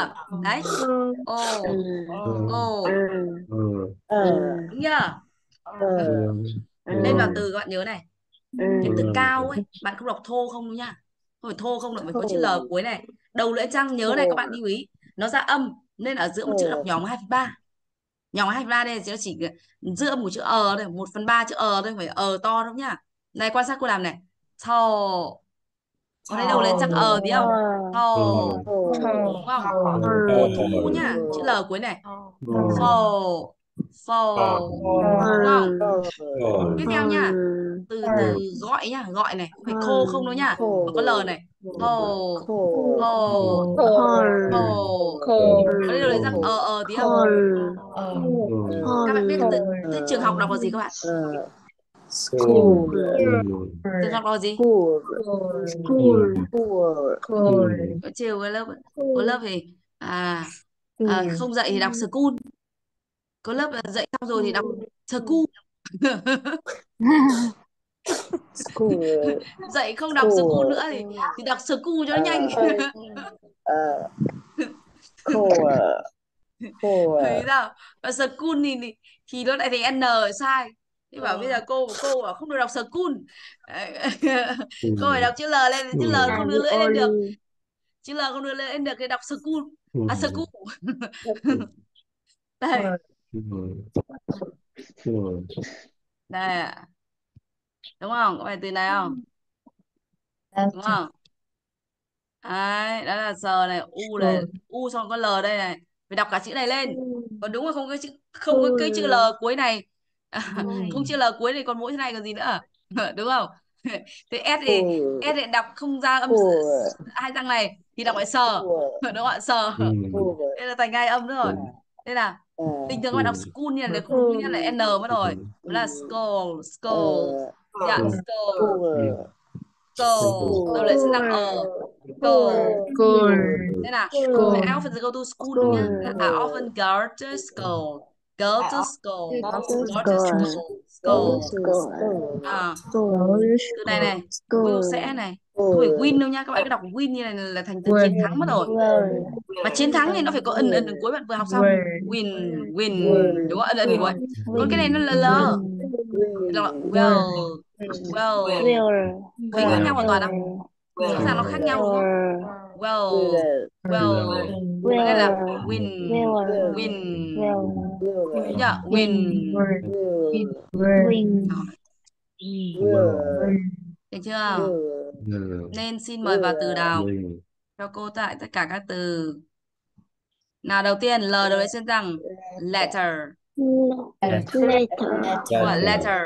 chưa? Đấy. Ồ, ồ, đúng chưa? Lên vào từ các bạn nhớ này. Cái từ cao ấy, bạn không đọc thô không đâu nhá. Không phải thô không được, phải có chữ L cuối này. Đầu lưỡi trăng nhớ này các bạn lưu ý. Nó ra âm, nên ở giữa một chữ đọc nhỏ hai phần ba. Nhỏ hai phần ba đây nó chỉ giữa âm của chữ ờ thôi, một phần ba chữ ờ thôi, không phải ờ to đâu nhá. Này quan sát cô làm này. Thò. Có thấy đầu lưỡi trăng ờ tí không? Thò. Đúng không? Ô thu nhá, chữ L cuối này. Phò. Phò. Đúng không? Tiếp theo nhá. Từ từ gọi nhá, gọi này, không phải khô không đâu nhá, mà có L này. Thò. Thò. Thò. Có thấy đầu lưỡi răng ờ ờ tí không? Các bạn biết từ, từ trường học đọc là gì các bạn? School. Trường học đọc là gì? School. Có chiều có lớp, có lớp thì à, à không dạy thì đọc school, có lớp là dạy xong rồi thì đọc school. School. Dạy không đọc school nữa thì thì đọc school cho nó nhanh. School. Thấy sao? Và school thì, thì thì nó lại thành n sai. Thế bảo bây giờ cô cô bảo không được đọc school. Cô phải đọc chữ L lên, chữ L không đưa lưỡi lên được, chữ L không đưa lưỡi lên được thì đọc school. À school. Đây. Đây ạ. Đúng không? Có phải từ này không? Đúng không? Đấy, đó là giờ này, u này, u xong có L đây này. Phải đọc cả chữ này lên. Còn đúng là không cái chữ không có cái chữ L cuối này. À, không chữ L cuối này còn mỗi thế này còn gì nữa. Đúng không? Thế S thì S thì đọc không ra âm hai răng này thì đọc lại sờ. Đúng không ạ? Sờ. Đây là thành hai âm nữa rồi. Đây là bình thường các bạn đọc school như này không đúng nhất là N mất rồi. Đó là school, school. Dạ, school. School. Đầu lưỡi sẽ răng ờ. School. Thế nào? Vậy I often go to school đúng nhá. I often go to school. Go to school. Go to school. School. À. Từ này này. Will sẽ này. Không phải win đâu nha. Các bạn cứ đọc win như này là thành từ chiến thắng mất rồi. Mà chiến thắng thì nó phải có ân ân cuối, bạn vừa học xong. Win, win. Đúng không? Ân ân cuối. Còn cái này nó là l. Well. Well. Thấy khác nhau hoàn toàn không? Rõ ràng nó khác nhau đúng không? Well, well. Cái này là win, win. Đúng chưa? Win. Được chưa? Nên xin mời vào từ nào cho cô tại tất cả các từ. Nào đầu tiên L đầu lấy trên răng. Letter. Đúng rồi, letter.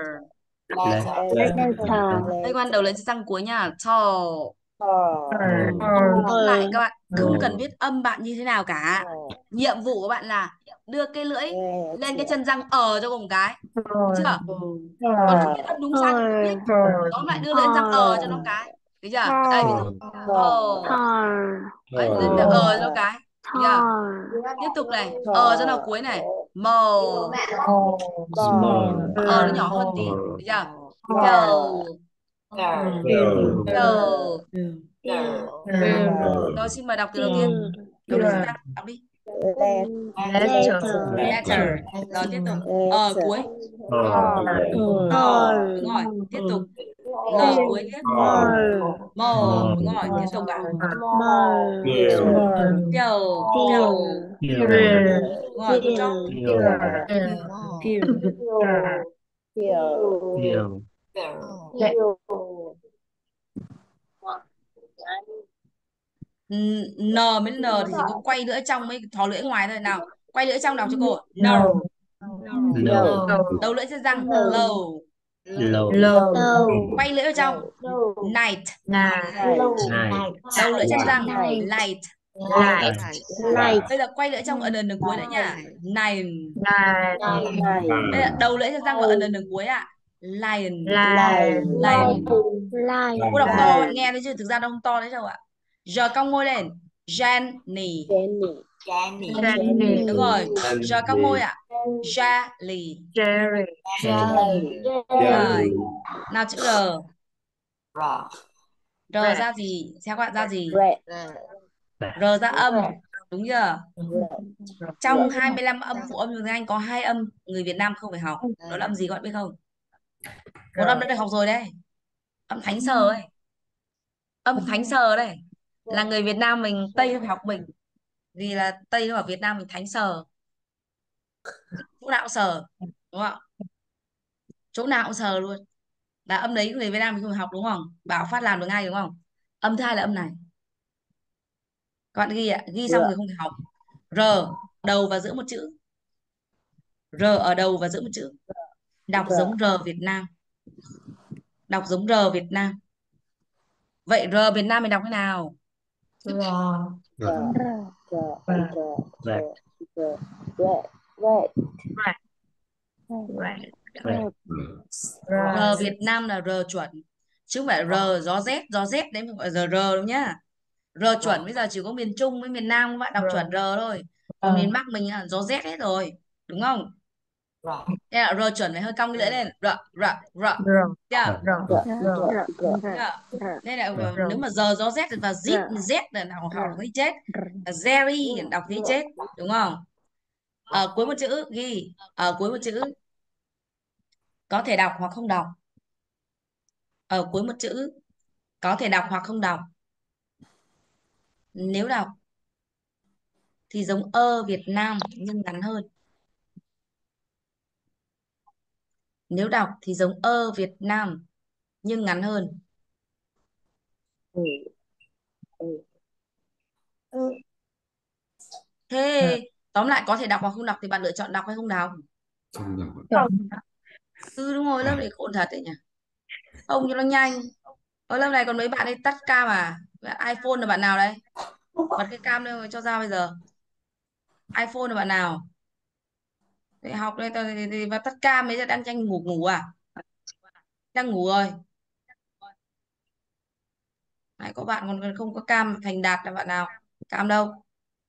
Đây quan đầu lên trên răng cuối nha. Tall. Tóm lại các bạn không cần biết âm bạn như thế nào cả. Nhiệm vụ của bạn là đưa cái lưỡi lên cái chân răng ờ cho cùng cái. Được chưa? Còn không biết âm đúng sai không biết. Tóm lại đưa lên răng ờ cho nó cái. Được chưa? Đây ví dụ. Tall. Đấy, lên được ờ cho nó cái. Được chưa? Tiếp tục này. Ờ cho nó cuối này. Màu. Ờ nó nhỏ hơn tí. Được chưa? Girl. Girl. Rồi xin mời đọc từ đầu tiên. Đầu tiên chúng ta đọc đi. Letter. Rồi tiếp tục. Ờ cuối. Ờ đúng rồi. Tiếp tục. L cuối tiếp. Mờ. Đúng rồi. Tiếp tục ạ. Pill. Pill. Đúng rồi. Good job. N với N thì chỉ có quay lưỡi trong mới thò lưỡi ngoài thôi. Nào quay lưỡi trong đọc cho cô. No. Đầu lưỡi trên răng. Low. Quay lưỡi ở trong. Night. Đầu lưỡi trên răng. Light. Bây giờ quay lưỡi trong ẩn ẩn đường cuối nữa nha. Nine. Bây giờ đầu lưỡi trên răng và ẩn ẩn đường cuối ạ. Lion. Lion. Cô đọc to bạn nghe thấy chưa? Thực ra nó không to đấy đâu ạ. Giờ cong môi lên. Jenny. Đúng rồi. Giờ cong môi ạ. Jelly. Rồi. Nào chữ R. R ra gì? Theo các bạn ra gì? R ra âm. đúng chưa? Right. Trong hai mươi lăm âm phụ âm tiếng Anh có hai âm người Việt Nam không phải học, đó là âm gì các bạn biết không? Một âm đã được học rồi đấy, âm thánh sờ ấy, âm thánh sờ đây là người Việt Nam mình Tây phải học mình, vì là Tây nó ở Việt Nam mình thánh sờ, chỗ nào cũng sờ, đúng không? Chỗ nào cũng sờ luôn, là âm đấy người Việt Nam mình không phải học, đúng không? Bảo Phát làm được ngay, đúng không? Âm thứ hai là âm này, các bạn ghi ạ, ghi xong rồi không thể học. R đầu và giữa một chữ, R ở đầu và giữa một chữ, đọc giống R Việt Nam, đọc giống R Việt Nam. Vậy R Việt Nam mình đọc thế nào? Rồi. Right. Right. Right. R Việt Nam là R chuẩn, chứ không phải R gió rét, gió rét đấy không phải giờ R đâu nhá. R chuẩn bây giờ chỉ có miền Trung với miền Nam các bạn đọc chuẩn R thôi, còn miền Bắc mình là gió rét hết rồi, đúng không? Rồi. Thế là R chuẩn phải hơi cong cái lưỡi lên, R R R, Rồi. chưa? Rồi. Rồi. Chưa? Nên là nếu mà giờ gió rét và zip Z là nào học thấy chết, Jerry đọc thấy chết, đúng không? Ở cuối một chữ ghi, ở cuối một chữ có thể đọc hoặc không đọc, ở cuối một chữ có thể đọc hoặc không đọc. Nếu đọc thì giống ơ Việt Nam nhưng ngắn hơn, nếu đọc thì giống ơ Việt Nam nhưng ngắn hơn. Thế tóm lại có thể đọc hoặc không đọc thì bạn lựa chọn đọc hay không đọc? Ừ đúng rồi, lớp này khôn thật đấy nhỉ, ông cho nó nhanh. Ở lớp này còn mấy bạn ấy tắt cam à? iPhone là bạn nào đấy? Bật cái cam lên rồi cho ra bây giờ. iPhone là bạn nào? Để học đây thì, thì, và tắt cam ấy, đang tranh ngủ ngủ à? Đang ngủ rồi. Này, có bạn còn không có cam, Thành Đạt là bạn nào? Cam đâu?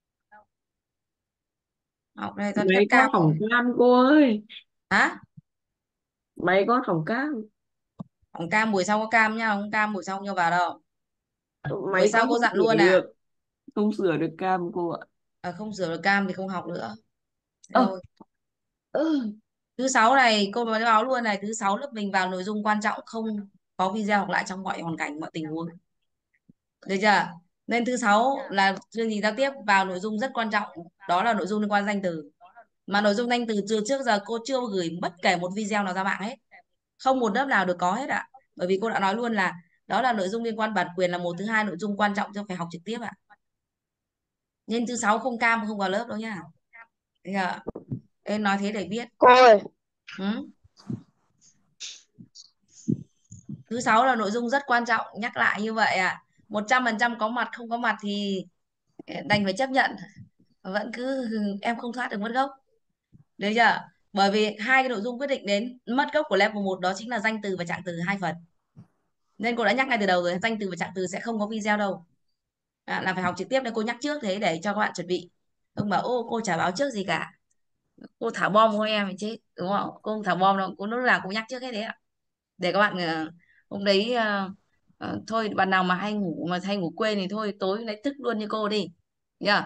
Học đây tắt tắt Máy có cam. hỏng cam cô ơi. Hả? Máy có hỏng cam. Hỏng cam buổi sau có cam nhá, không cam buổi sau không cho vào đâu. Buổi Máy sau có cô không dặn sửa luôn à? được. Không sửa được cam cô ạ. À, không sửa được cam thì không học nữa. Thế Ơ. thôi. Ừ. Thứ sáu này cô nói báo luôn này, thứ sáu lớp mình vào nội dung quan trọng, không có video học lại trong mọi hoàn cảnh mọi tình huống, được chưa? Nên thứ sáu là chương trình giao tiếp vào nội dung rất quan trọng, đó là nội dung liên quan danh từ. Mà nội dung danh từ từ trước giờ cô chưa gửi bất kể một video nào ra mạng hết, không một lớp nào được có hết ạ. Bởi vì cô đã nói luôn là đó là nội dung liên quan bản quyền là một, thứ hai nội dung quan trọng cho phải học trực tiếp ạ. Nên thứ sáu không cam không vào lớp đâu nhá. Bây giờ em nói thế để biết. Cô ơi, Ừ? Thứ sáu là nội dung rất quan trọng, nhắc lại như vậy ạ. Một trăm phần trăm có mặt, không có mặt thì đành phải chấp nhận, vẫn cứ em không thoát được mất gốc, được chưa? Bởi vì hai cái nội dung quyết định đến mất gốc của level một đó chính là danh từ và trạng từ, hai phần. Nên cô đã nhắc ngay từ đầu rồi, danh từ và trạng từ sẽ không có video đâu, à, là phải học trực tiếp, nên cô nhắc trước thế để cho các bạn chuẩn bị. Không bảo ô cô chả báo trước gì cả, cô thả bom của em thì chết, đúng không? Cô không thả bom đâu, cô lúc nào cũng nhắc trước hết đấy ạ, để các bạn uh, hôm đấy uh, uh, thôi bạn nào mà hay ngủ mà hay ngủ quên thì thôi tối lại thức luôn như cô đi nhá.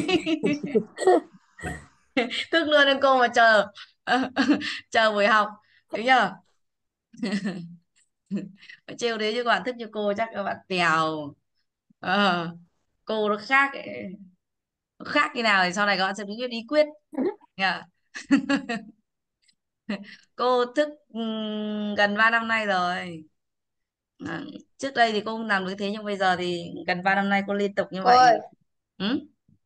Thức luôn nên cô mà chờ chờ buổi học, được chưa? Trêu đấy chứ các bạn thức như cô chắc các bạn tèo. Ờ, cô nó khác ấy. Nó khác như nào thì sau này các bạn sẽ biết bí quyết nha. Cô thức ừm, gần ba năm nay rồi. À, trước đây thì cô không làm được thế, nhưng bây giờ thì gần ba năm nay cô liên tục như cô vậy. ơi, Ừ?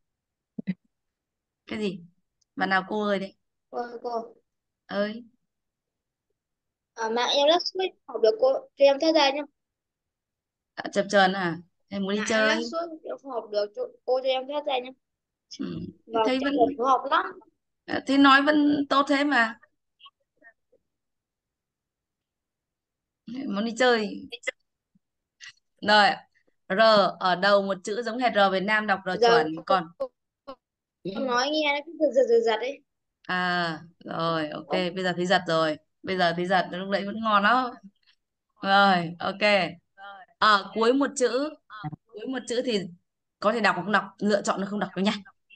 Cái gì? Bạn nào cô ơi đấy? cô ơi, cô. Ơi, À, mạng em lát suốt học được cô, cho em theo ra nhá. à, chập chờn à? Em muốn đi Mạng em lát chơi? suốt em không học được, cho, cô cho em theo ra nhá. Ừ. Và Thấy chắc vẫn là khó học lắm. à, thì nói vẫn tốt thế mà. Muốn đi chơi. Rồi, R ở đầu một chữ giống hệt R Việt Nam, đọc R Giờ chuẩn. cô, Còn cô nói nghe nó cứ giật giật giật giật ấy. à rồi, ok, bây giờ thấy giật rồi. Bây giờ thấy giật, lúc đấy vẫn ngon đó. Rồi, ok. Ở cuối một chữ, cuối một chữ thì có thể đọc hoặc không đọc, lựa chọn nó không đọc đâu nha.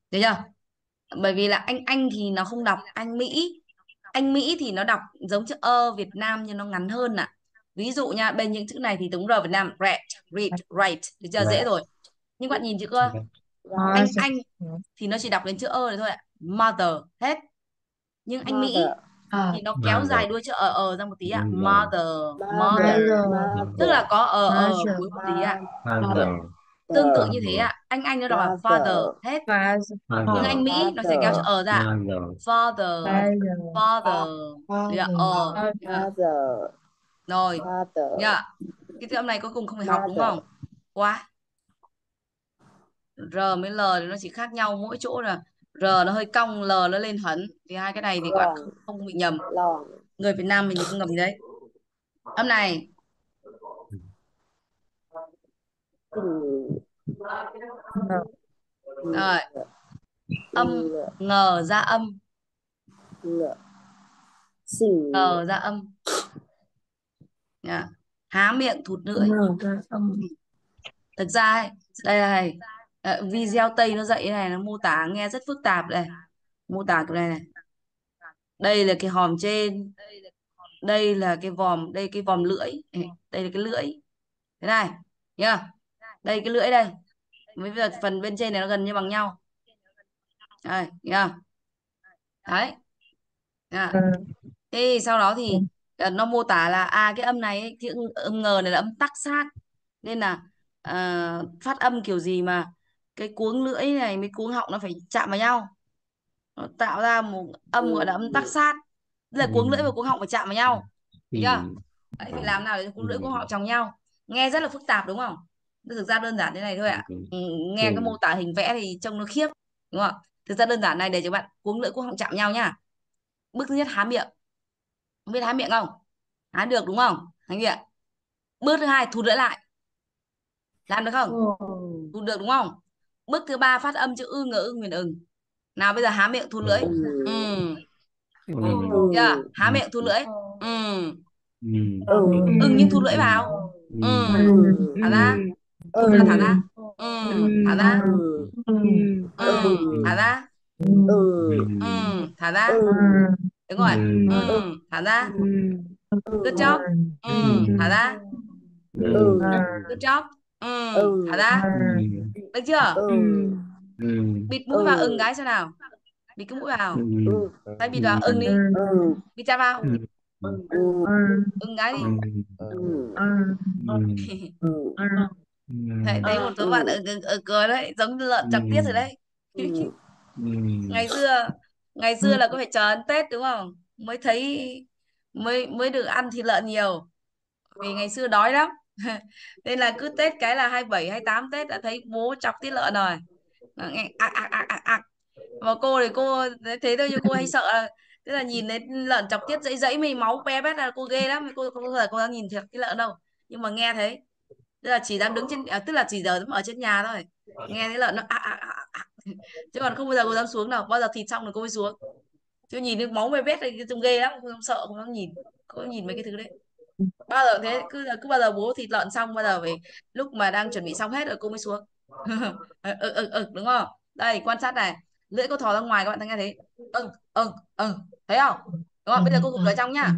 Được chưa? Bởi vì là anh Anh thì nó không đọc anh Mỹ. Anh Mỹ thì nó đọc giống chữ ơ Việt Nam nhưng nó ngắn hơn ạ. Ví dụ nha, bên những chữ này thì đúng R Việt Nam, read, read, write, được chưa? Dễ rồi. Nhưng bạn nhìn chữ cơ, anh Mother. Anh thì nó chỉ đọc đến chữ ơ này thôi ạ. Mother, hết. Nhưng anh Mỹ Mother. À, thì nó kéo dài đuôi chữ ờ ờ ra một tí ạ. Mother, mother. Mother. Tức là có ờ ờ Mother. cuối một tí ạ. Mother. Tương tự như thế ạ. Anh Anh nó đọc là father, hết. Father. Nhưng anh Mỹ nó sẽ kéo chữ ờ ra ạ. Mother. Father, Father. father. Được chưa? Ờ. Father. Được chưa? Mother. Rồi. Father. Nhá. Cái chữ âm này cuối cùng không phải học đúng không? Quá. R với L thì nó chỉ khác nhau mỗi chỗ là R nó hơi cong, L nó lên hẳn. Thì hai cái này thì các bạn không, không bị nhầm. Lòng. Người Việt Nam mình thì không nhầm gì đấy. Âm này. Rồi. Âm ngờ ra âm. Xình. Ngờ ra âm. Nha. Há miệng thụt lưỡi. Thực ra ấy, đây này, ờ, video Tây nó dạy cái này, nó mô tả nghe rất phức tạp đây. Mô tả cái này này. Đây là cái hòm trên, đây là cái vòm, đây cái vòm lưỡi, đây là cái lưỡi. Thế này, nhá. Đây cái lưỡi đây. Với việc phần bên trên này nó gần như bằng nhau. Đây, nhá. Đấy. Nhá. Thế sau đó thì ờ, nó mô tả là à cái âm này ấy, cái âm, âm ngờ này là âm tắc sát. Nên là ờ, phát âm kiểu gì mà cái cuống lưỡi này với cuống họng nó phải chạm vào nhau. Nó tạo ra một âm gọi là âm tắc sát. Tức là cuống lưỡi và cuống họng phải chạm vào nhau. Thấy chưa? Đấy, phải làm nào để cuống lưỡi cuống họng chồng nhau. Nghe rất là phức tạp đúng không? Thực ra đơn giản thế này thôi ạ. Ừ, nghe cái mô tả hình vẽ thì trông nó khiếp đúng không? Thực ra đơn giản này để cho bạn cuống lưỡi cuống họng chạm nhau nhá. Bước thứ nhất há miệng. Không biết há miệng không? Há được đúng không? Há miệng. Bước thứ hai thụt lưỡi lại. Làm được không? Thụt được đúng không? Bước thứ ba phát âm chữ ư ngờ ưng huyền ừng. Nào bây giờ há miệng thụt lưỡi. Ừ. Yeah. Há miệng thụt lưỡi. Ừ. Ưng nhưng thụt lưỡi vào. Ừ. Thả ra. Thụt ra thả ra. Ừ. Thả ra. Ừ. Thả ra. Ừ. Thả ra. Đúng rồi. Ừ. Thả ra. Good job. Ừ. Thả ra. Good job. Ừ. Thả ra. Được chưa? Bịt mũi vào ưng cái xem nào. Bịt cái mũi vào. Tay bịt vào ưng đi. Bịt chặt vào. Ưng cái đi. Thấy, thấy một số bạn ở, ở, ở cười đấy, giống như lợn chọc tiết rồi đấy. Ngày xưa, ngày xưa là có phải chờ đến Tết đúng không? Mới thấy mới mới được ăn thịt lợn nhiều. Vì ngày xưa đói lắm. Nên là cứ Tết cái là hai mươi bảy, hai mươi tám Tết đã thấy bố chọc tiết lợn rồi. Nghe ạc ạc ạc ạc ạc. Mà cô thì cô thế thôi, nhưng cô hay sợ là tức là nhìn thấy lợn chọc tiết dãy dãy mì máu be bét là cô ghê lắm, cô không bao giờ cô dám nhìn thiệt cái lợn đâu, nhưng mà nghe thấy tức là chỉ dám đứng trên à, tức là chỉ giờ dám ở trên nhà thôi, nghe thấy lợn nó ạc ạc ạc ạc. Chứ còn không bao giờ cô dám xuống đâu, bao giờ thịt xong rồi cô mới xuống, chứ nhìn thấy máu be bét thì trông ghê lắm, không dám sợ, không dám nhìn, cô nhìn mấy cái thứ đấy bao giờ thế, cứ cứ bao giờ bố thịt lợn xong bao giờ phải lúc mà đang chuẩn bị xong hết rồi cô mới xuống. Ừ, ừ, ừ, ừ, đúng không? Đây quan sát này, lưỡi cô thò ra ngoài các bạn thấy nghe thấy ừ ừ ừ thấy không? Đúng không? Bây giờ cô hụt vào trong nhá.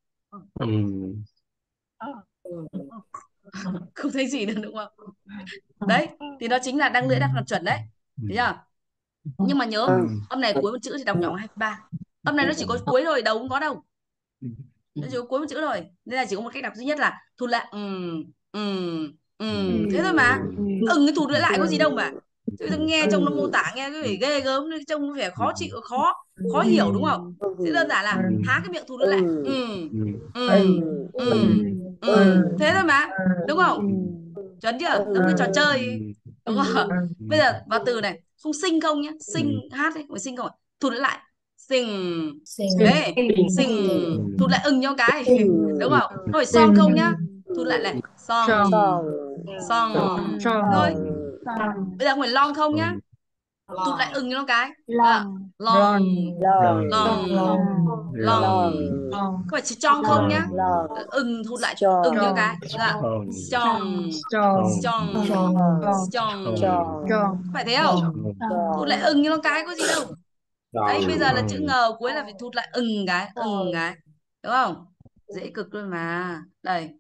Không thấy gì nữa đúng không? Đấy thì nó chính là đang lưỡi đang làm chuẩn đấy, thấy chưa? Nhưng mà nhớ âm này cuối một chữ thì đọc nhỏ hai ba, âm này nó chỉ có cuối thôi, đầu không có đâu, nó chỉ có cuối một chữ thôi, nên là chỉ có một cách đọc duy nhất là thụt lại. Ừ ừ ừ thế thôi mà. Ừng cái thụt lưỡi lại có gì đâu mà, chứ nghe trông nó mô tả nghe cái vẻ ghê gớm, trông nó vẻ khó chịu, khó khó hiểu đúng không? Thế đơn giản là há cái miệng thụt lưỡi lại. Ừ ừ ừ ừ thế thôi mà, đúng không? Chuẩn chưa? Giống cái trò chơi đúng không? Bây giờ vào từ này không sinh không nhá, sinh hát ấy phải sinh không ạ? Thụt lưỡi lại sing đấy, sing thụt lại ừng nhau cái đúng không? Không phải song không nhá, thụt lại này song song thôi. Bây giờ không phải long không nhá, tụt lại ừng cho nó cái. À, Long. long, Long. long, Long. long. Long. Không phải strong không nhá. Long. Ừng thụt lại Strong. ừng cho cái. Dạ. Strong. Strong, Strong. strong, Strong. strong. Strong. Strong. Phải thế không? Strong. Thụt lại ừng cho nó cái có gì đâu. Đấy, bây giờ là chữ Strong. ngờ cuối là phải thụt lại ừng cái, ừng cái. Đúng không? Dễ cực luôn mà. Đây.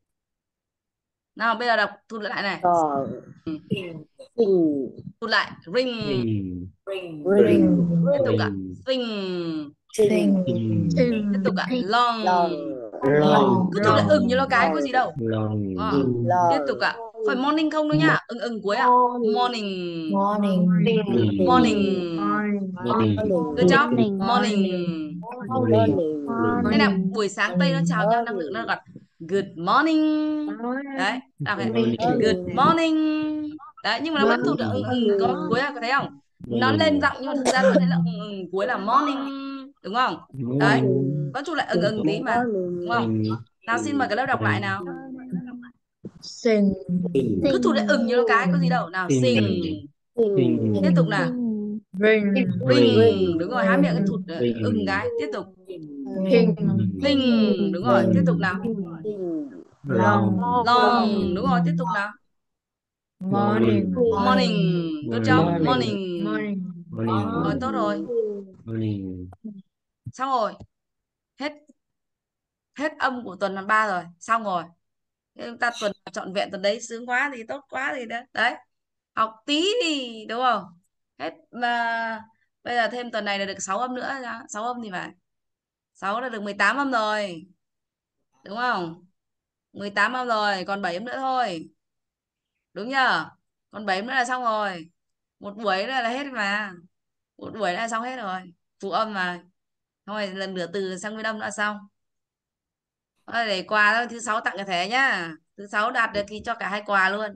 Nào bây giờ đọc thụt lại này. Strong. Ừ. Sing. Thụt lại ring. Ring. Ring. Ring. Tiếp tục ạ. Ring. Sing. Sing. Ring. Tiếp tục ạ. Long. Long. Long. Cứ thụt lại ừng như nó cái có gì đâu. Long. Đúng không? Tiếp tục ạ. Phải morning không đâu nhá. Ừng ừng cuối ạ. Morning. Morning. Morning. Morning. Morning. Good job. Morning. Morning. Morning. Thế nào buổi sáng Tây nó chào nhau năng lượng nó gọi good morning. Đấy, đọc này. Good morning. Đấy, nhưng mà nó vẫn tụt là ừng ừng có cuối là có thấy không? Nó lên giọng nhưng mà thực ra vẫn thấy là ừng ừng cuối là morning, đúng không? Đấy, vẫn tụt lại ừng ừng tí mà, đúng không? Nào xin mời cả lớp đọc lại nào. Sing. Cứ tụt lại ừng như nó cái có gì đâu. Nào sing. Sing. Tiếp tục nào. Ring. Ring. Đúng rồi, há miệng cái thụt ừng cái. Tiếp tục. Ping. Sing. Đúng rồi, tiếp tục nào. Long. Long. Đúng rồi, tiếp tục nào. Morning. Morning. Good job. Morning. Morning. Morning. Rồi, tốt rồi. Morning. Xong rồi. Hết hết âm của tuần ba rồi. Xong rồi. Thế chúng ta tuần trọn vẹn tuần đấy sướng quá thì tốt quá thì đấy. Đấy. Học tí thì đúng không? Hết mà bây giờ thêm tuần này là được sáu âm nữa, sáu âm thì phải. sáu là được mười tám âm rồi. Đúng không? mười tám âm rồi, còn bảy âm nữa thôi. Đúng nhờ? Còn bảy âm nữa là xong rồi. Một buổi nữa là hết mà. Một buổi là xong hết rồi. Phụ âm mà. Xong rồi lần nửa từ sang nguyên âm đã xong. Thôi để quà thôi, thứ sáu tặng cái thẻ nhá. Thứ sáu đạt được thì cho cả hai quà luôn.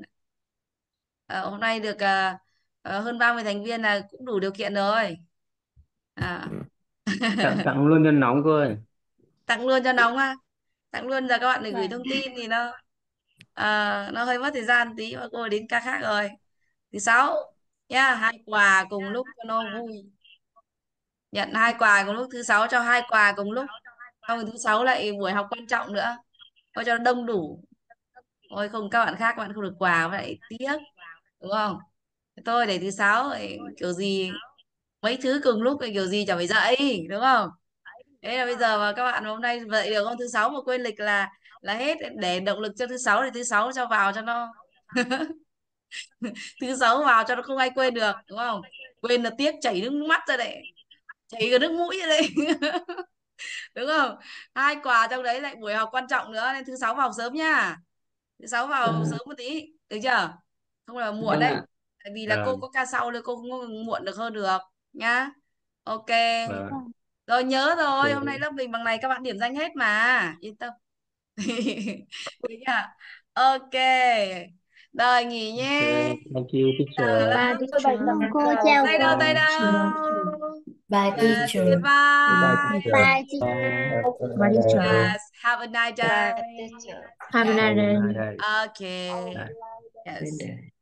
Ờ, hôm nay được ờ, ờ, hơn ba mươi thành viên là cũng đủ điều kiện rồi. À. Tặng, tặng luôn cho nóng cơ ơi. Tặng luôn cho nóng á. Tặng luôn giờ các bạn để gửi thông tin thì nó ờ, nó hơi mất thời gian tí mà cô đến ca khác rồi. Thứ sáu nha, hai quà cùng lúc cho nó vui. Nhận hai quà cùng lúc, thứ sáu cho hai quà cùng lúc. Xong rồi thứ sáu lại buổi học quan trọng nữa. Thôi cho nó đông đủ. Ôi không các bạn khác các bạn không được quà vậy tiếc. Đúng không? Thôi để thứ sáu kiểu gì mấy thứ cùng lúc thì kiểu gì chẳng phải dậy, đúng không? Thế là bây giờ mà các bạn hôm nay dậy được không, thứ sáu mà quên lịch là là hết, để động lực cho thứ sáu thì thứ sáu cho vào cho nó thứ sáu vào cho nó không ai quên được, đúng không? Quên là tiếc chảy nước mắt ra đấy, chảy cả nước mũi ra đấy. Đúng không? Hai quà trong đấy lại buổi học quan trọng nữa nên thứ sáu vào sớm nha. Thứ sáu vào sớm một tí, được chưa? Không là muộn Vâng đấy. ạ. Tại vì là cô Vâng. có ca sau nên cô không có muộn được hơn được nhá. Ok. Vâng. Rồi nhớ rồi, hôm nay Ok. lớp mình bằng này các bạn điểm danh hết mà, yên tâm. Được chưa? Ok. Rồi nghỉ nhé. Okay. Thank you Chào teacher. lớp. Bye teacher. Cô chào Tay cô. đâu tay đâu. Bye Yes, teacher. Bye goodbye. teacher. Bye chị. Bye. Bye teacher. Yes, have a nice day. Have a nice Have a day. nice day. Okay. Bye. Yes. Good day.